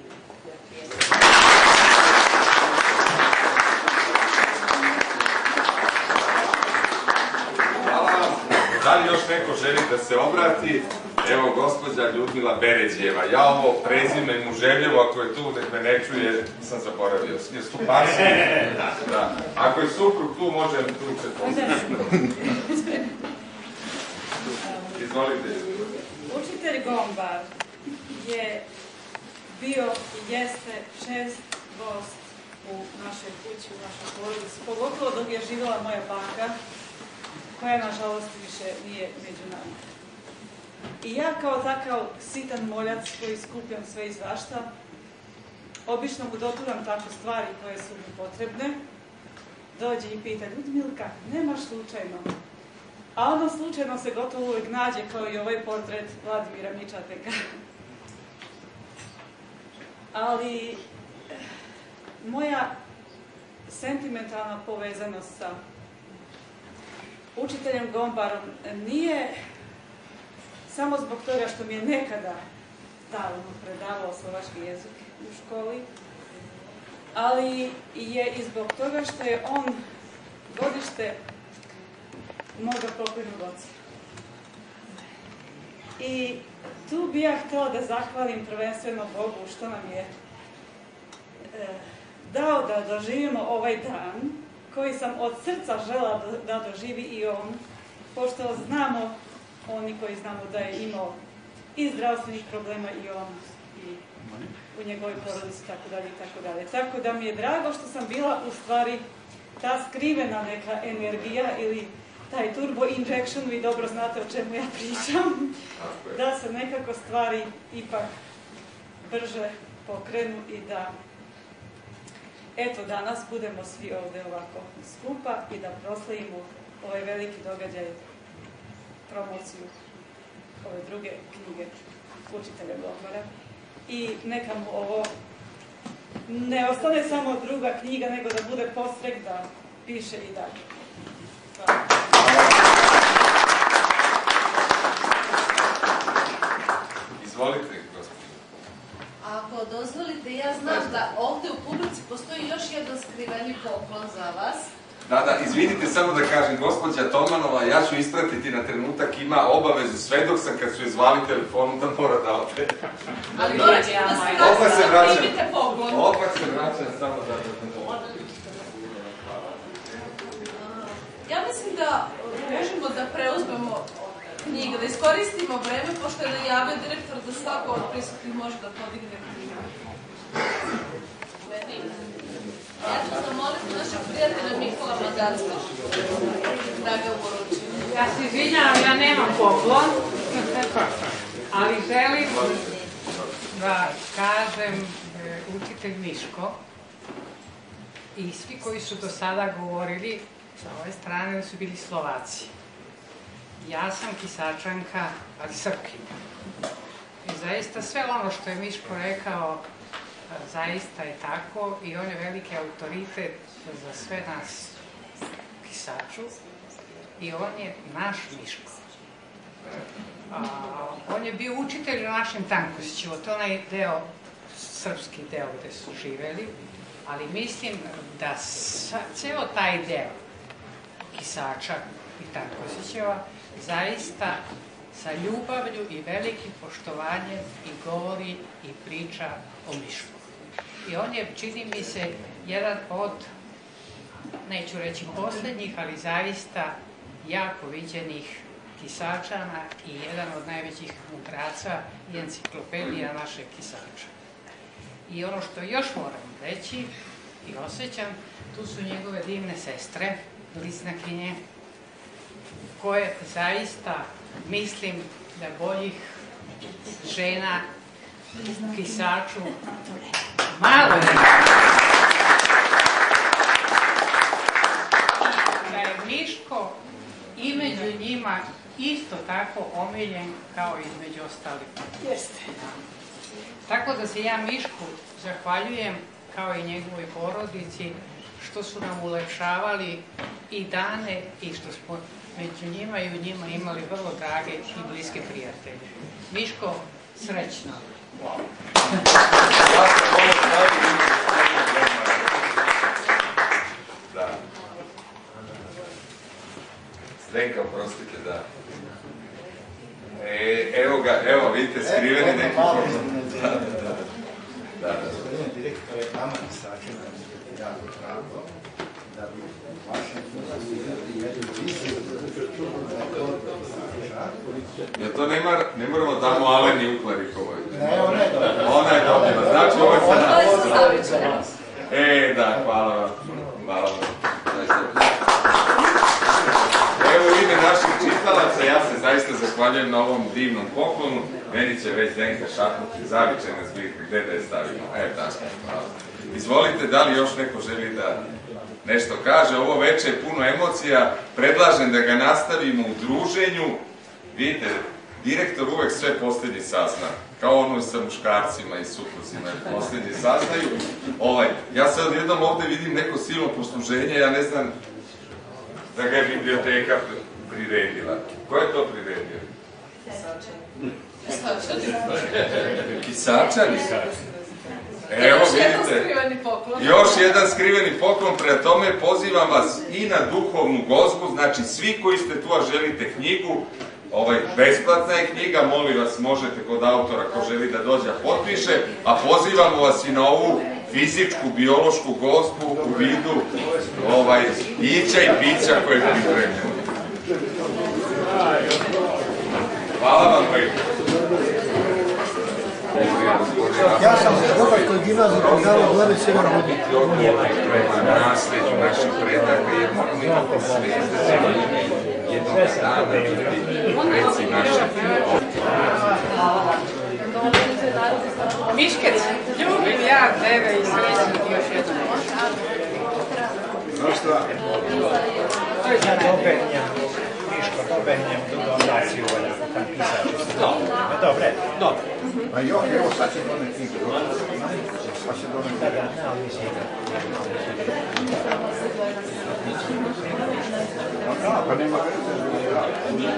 Da li još neko želi da se obrati? Evo, gospođa Ljudmila Beređijeva. Ja ovo prezime Muževljevo, ako je tu, nek me ne čuje, sam zaboravio. Je su pasi? Da. Ako je suprug tu, možem tu se postaviti. Izvolite. Učitelj Gombar je bio i jeste čest gost u našoj kući, u našoj porodici, pogotovo dok je živjela moja baka, koja nažalost više nije među nama. I ja kao takav sitan moljac koji skupljam sve i svašta, obično mu doturam tako stvari koje su mi potrebne, dođe i pita: Ljudmilka, nemaš slučajno? A ono slučajno se gotovo uvijek nađe, kao i ovaj portret Vladimira Mičateka. Ali moja sentimentalna povezanost sa učiteljem Gombarom nije samo zbog toga što mi je nekada davno predavao slovački jezik u školi, ali je i zbog toga što je on godište moga pokojnog oca. I tu bi ja htjela da zahvalim prvenstveno Bogu što nam je e, dao da doživimo ovaj dan koji sam od srca žela da doživi i on, pošto znamo, oni koji znamo da je imao i zdravstvenih problema i on, i u njegovoj porodici, tako dalje, tako dalje. Tako da mi je drago što sam bila u stvari ta skrivena neka energija ili taj turbo injection, vi dobro znate o čemu ja pričam, da se nekako stvari ipak brže pokrenu i da eto danas budemo svi ovdje ovako skupa i da proslavimo ovaj veliki događaj, promociju ove druge knjige učitelja Gombara. I neka mu ovo ne ostane samo druga knjiga, nego da bude postrek da piše i dalje. Hvala. Izvolite, gospođo. Ako dozvolite, ja znam da ovdje u publici postoji još jedan skriveni poklon za vas. Da, da, izvinite, samo da kažem, gospođa Tomanova, ja ću ispratiti na trenutak, ima obavezu sve dok sam kad su je zvali telefonu da mora da ode. Ali morat ćete da se Opak se da primite poklon. Opak se vraćam, samo da... Ja mislim da možemo da preuzmemo knjigu, da iskoristimo vreme, pošto je najavio direktor da svako od prisutnih može da podigne knjigu. Ja ću zamoliti našeg prijatelja Mikola Madarca da ga uruči. Ja se izvinjavam, ja nemam poklon, ali želim da kažem učitelj Miško i svi koji su do sada govorili sa ove strane su bili Slovaci. Ja sam Kisačanka, ali Srpkinja. I zaista sve ono što je Miško rekao zaista je tako i on je veliki autoritet za sve nas u Kisaču i on je naš Miško. A, on je bio učitelj u našem Tankosiću, to je onaj deo, srpski deo gde su živeli, ali mislim da sa, ceo taj deo Kisača i Tankosićeva zaista sa ljubavlju i velikim poštovanjem i govori i priča o Mišku. I on je, čini mi se, jedan od, neću reći posljednjih, ali zaista jako viđenih Kisačana i jedan od najvećih mudraca i enciklopedija našeg Kisača. I ono što još moram reći i osjećam, tu su njegove divne sestre, bliznakinje, koje zaista mislim da boljih žena u Kisaču malo je. Da je Miško i među njima isto tako omiljen kao i među ostalima. Jeste. Tako da se ja Mišku zahvaljujem kao i njegovoj porodici što su nam ulepšavali i dane i što smo među njima i u njima imali vrlo drage i bliske prijatelje. Miško, srećno. Hvala. Da. Zdenka, oprostite, da. E, evo ga, evo, vidite, skriveni neki pogled. Da, da, da. Da, da. Gospodine direktore, vama i sačinu je jako drago da bi vašem funkcionirati jednu visu Ja to ne moramo damo Aleni Uklarikovoj. Ne, ona je dobila. Ona je dobila, znači ovo je za nas. E, da, hvala vam. Hvala vam. Evo u ime naših čitalaca, ja se zaista zahvaljujem na ovom divnom poklonu. Meni će već Zdenka šapnuti zavičajne zbirke, gde da je stavimo. Evo tako, hvala. Izvolite, da li još neko želi da nešto kaže? Ovo večer je puno emocija, predlažem da ga nastavimo u druženju. Vidite, direktor uvek sve posljednji sazna, kao ono sa muškarcima i supruzima, posljednji saznaju. Ovaj, ja sad jednom ovde vidim neko silno posluženje, ja ne znam da ga je biblioteka priredila. Ko je to priredio? Pisačani. Evo vidite, još jedan skriveni poklon, prema tome pozivam vas i na duhovnu gozbu, znači svi koji ste tu, a želite knjigu, ovaj, besplatna je knjiga, molim vas, možete kod autora ko želi da dođe potpiše, a pozivamo vas i na ovu fizičku, biološku gozbu u vidu ovaj, pića i pića koje je pripremljeno. Hvala vam, Bojko. Ja sam dobar koji gimnaziju pogledao glede Sjeverno Vodi. Nasljeđu naših predaka, jer moramo imati svijest da ćemo jednog dana biti preci naših. Miškec, ljubim ja tebe i srećno ti još jednom. Znaš šta? Ja dobenjem, Miško, dobenjem tu donaciju, tam pisači. Dobre, dobro. Pa jo, evo sad će doneti knjigu. Pa će doneti. Da, da, ne, ali mislim. Pa nema veze.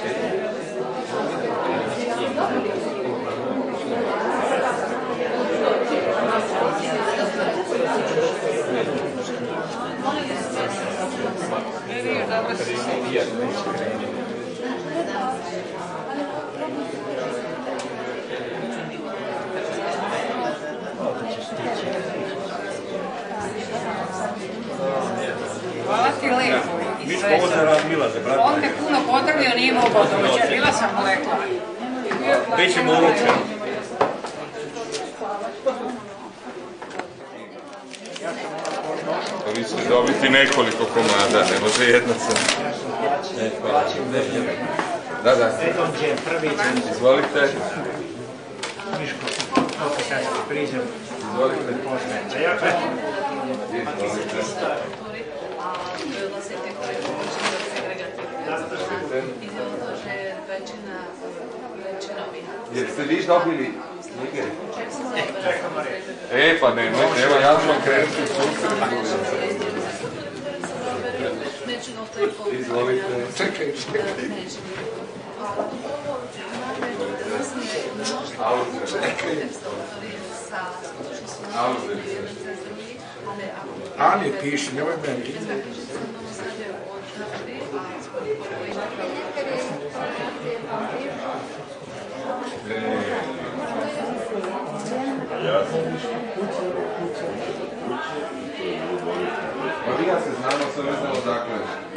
Hvala ti lepo i sve sam. On te puno pozdravio, nije mogao doći, bila sam mu rekla. Bićemo uveče. Pa vi ćete dobiti nekoliko komada, ne može jedna sam. Da, da. Izvolite. Miško, opet sad ti priđem. Izvolite. Izvolite. Jer ste vi dobili knjige? E, pa ne, evo ja ću vam krenuti u susret. Izvolite. Čekaj, čekaj. Auzer. Auzer. Ali piši, nemoj meni. Pa ja se znamo, sam ne znamo dakle.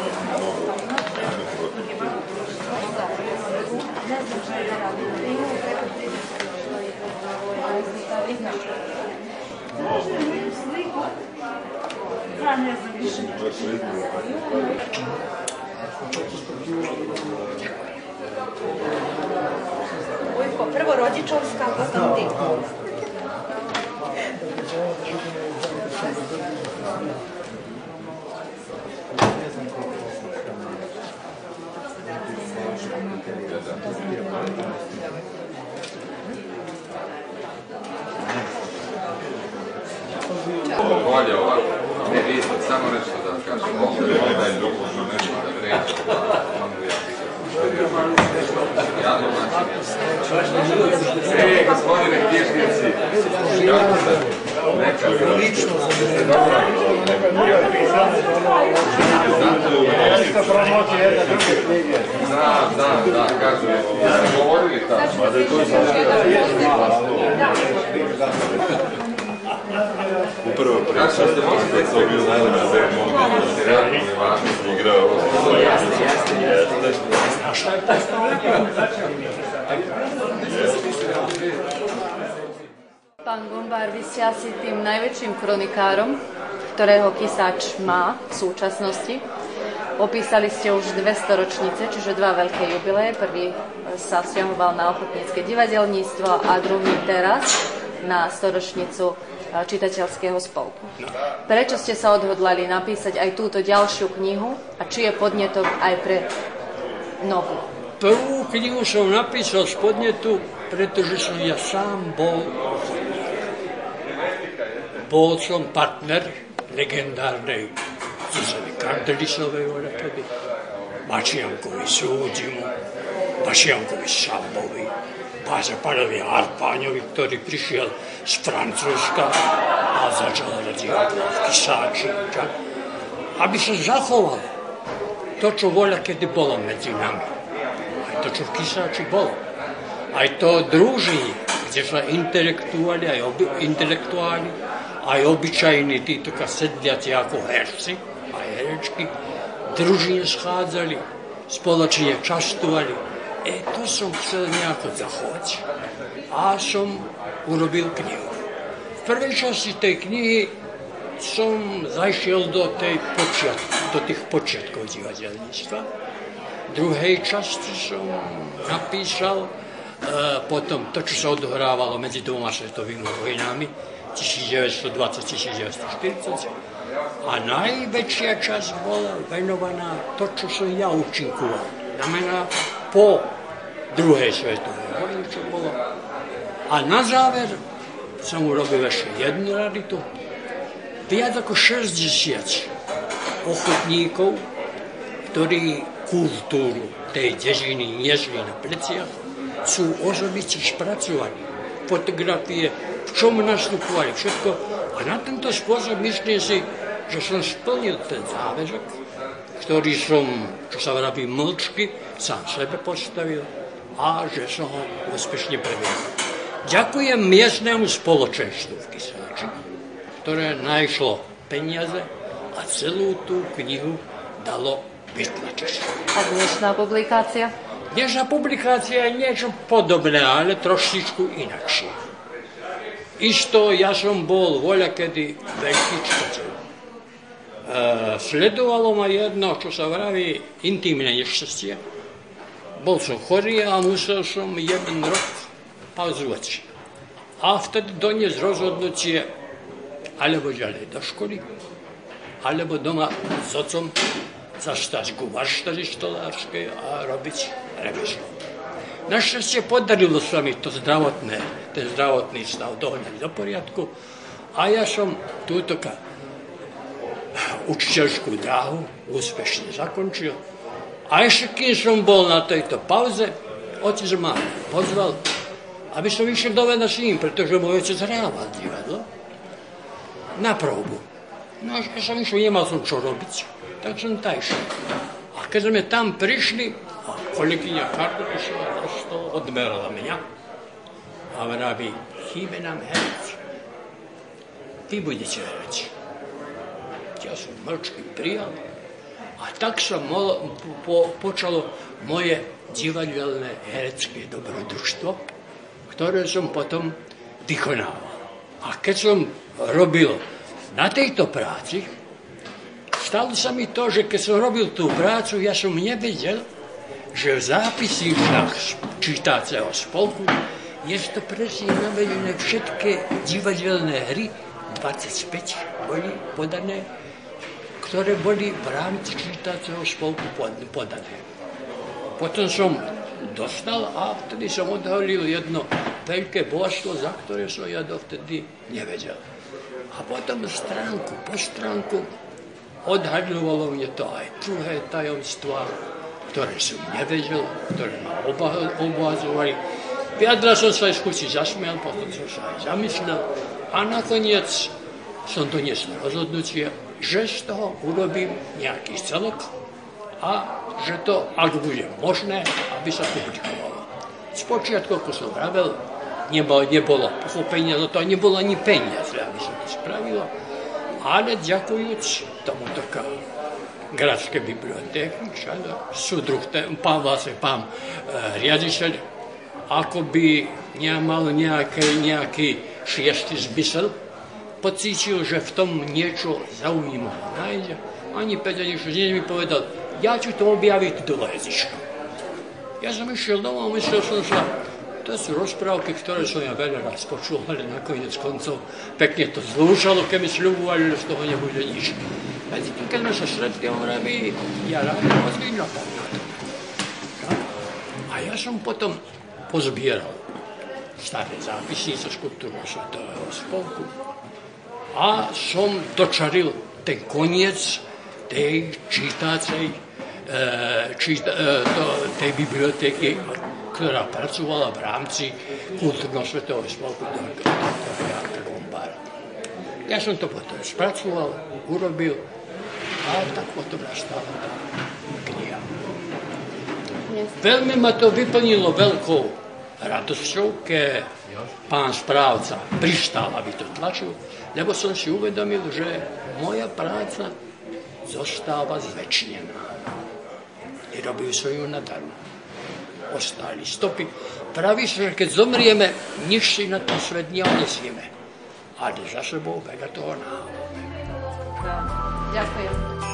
Ja ne znam više. Ujko, prvo rođičovska, potom ti. bolje ovako. Ne, vidite, samo nešto da kažem. Ovdje je nešto da vređe. Ja domaćin. E, gospodine knjižnici, kako se nekad lično se dobro znam, znam, da, kažu, jeste govorili tamo. Upravo priča, da to bio najlepši zem mogu igrao ovo. A šta je taj Pán Gombár, vy ste asi tým najväčším kronikarom, ktorého Kisáč má v súčasnosti. Opísali ste už dve storočnice, čiže dva veľké jubileje. Prvý sa vzťahoval na ochotnícke divadelníctvo a druhý teraz na storočnicu čitateľského spolku. Prečo ste sa odhodlali napísať aj túto ďalšiu knihu a či je podnetom aj pre novú? Prvú knihu som napísal z podnetu, pretože som ja sám bol bol som partner legendárnej Zuzany Kardelisovej orakady, Mačiankovi Súdimu, Mačiankovi Sambovi, Pánovi Arpáňovi, ktorý prišiel z Francúzska a začal rozdielať v Kisáči, aby sa zachovalo to, čo voľa kedy bolo medzi nami. Aj to, čo v Kisáči bolo. Aj to druží, kde sa intelektuáli, aj obi, intelektuáli, aj obyčajní títo sedliaci ako herci, aj herečky, družine schádzali, spoločne častovali. E to som chcel nejako zachovať. A som urobil knihu. V prvej časti tej knihy som zašiel do, tej počiat, do tých počiatkov divadelníctva. V druhej časti som napísal e, potom to, čo sa odohrávalo medzi dvoma svetovými vojnami, devätnásťdvadsať devätnásťštyridsať. A najväčšia časť bola venovaná to, čo som ja účinkoval. Znamená po druhej svetovej vojne, čo bolo. A na záver som urobil ešte jednu raritu. Viac ako šesťdesiat ochotníkov, ktorí kultúru tej dediny niesli na pleciach, sú osobite spracovaní. Fotografie, v čom nastupovali, všetko. A na tento spôsob myslím si, že som splnil ten záväzok, ktorý som, čo sa vraví, mlčky, sám sebe postavil a že som ho úspešne previedol. Ďakujem miestnemu spoločenstvu v Kisáči, ktoré našlo peniaze a celú tú knihu dalo vytlačiť. A dnešná publikácia? Dnešná publikácia je niečo podobné, ale trošičku inakšie. Isto, ja som bol voľakedy veľký čitateľ. E, sledovalo ma jedno, čo sa vraví, intimné nešťastie. Bol som chorý a musel som jeden rok pauzovať. A vtedy doniesť rozhodnutie alebo ďalej do školy, alebo doma s otcom zastať ku varštadi stolárskej a robiť remeslom. Našťastie podarilo sa mi to zdravotné, ten zdravotný stav dohnať do poriadku a ja som túto učiteľskú dráhu úspešne zakončil. A ešte kým som bol na tejto pauze, otec ma pozval, aby som išiel do Veda s ním, pretože môj otec hrával divadlo na próbu. No a ja som išiel, nemal som čo robiť, tak som tam išiel. A keď sme tam prišli, a kolegyňa Kardelisová odmerala mňa a vraví, chýbe nám herec. Vy budete herec. Ja som mlčky prijal a tak sa mo- po- počalo moje divadelné herecké dobrodružstvo, ktoré som potom vykonával. A keď som robil na tejto práci, stalo sa mi to, že keď som robil tú prácu, ja som nevedel, že v zápisníkach čítaceho spolku je to presne navedené, všetky divadelné hry, dvadsaťpäť boli podané, ktoré boli v rámci čítaceho spolku podané. Potom som dostal a vtedy som odhalil jedno veľké božstvo, za ktoré som ja dovtedy nevedel. A potom stránku po stránku odhaľovalo mne to aj druhé tajomstvá, ktoré som nevedel, ktoré ma obvázovali. Vyjadral som sa aj skúsi zasmial, potom som sa aj zamyslel a nakoniec som doniesol rozhodnutie, že z toho urobím nejaký celok a že to, ak bude možné, aby sa publikovalo. Spočiatku, ako som vravel, nebolo, nebolo pochopenia, no to nebolo ani peniaze, aby sa to spravilo, ale ďakujúc tomuto Gradskej bibliotéky, súdruh, pán, vlastne pán e, riaditeľ, ako by nemal nejaký, nejaký šiestý zmysel, pocítil, že v tom niečo zaujímavé nájde. Ani päť, ani šesť, mi povedal, ja ti to objaviť do jazyčka. Ja som išiel domov a myslel som sa, to sú rozprávky, ktoré som ja veľa raz počul, ale nakoniec koncov pekne to zlúšalo, keď mi sľubovali, že z toho nebude nič. Medzi tým, keď sme sa stretli, on vraví, ja rád vás vynapom na to. A ja som potom pozbieral staré zápisnice z Kultúrno-svetového spolku a som dočaril ten koniec tej čítacej, e, číta, e, to, tej bibliotéky, ktorá pracovala v rámci Kultúrno-svetového spolku doktora Jarka Gombára. Ja som to potom spracoval, urobil a tak potom nastala tá kniha. Veľmi ma to vyplnilo veľkou radosťou, keď pán správca pristál, aby to tlačil, lebo som si uvedomil, že moja práca zostáva zvečnená. Nerobil som ju nadarmo. Ostali stopy. Praví sa, že keď zomrieme, nič si na ten svet neodnesieme. Ale za sebou veľa toho náhodne. Ďakujem.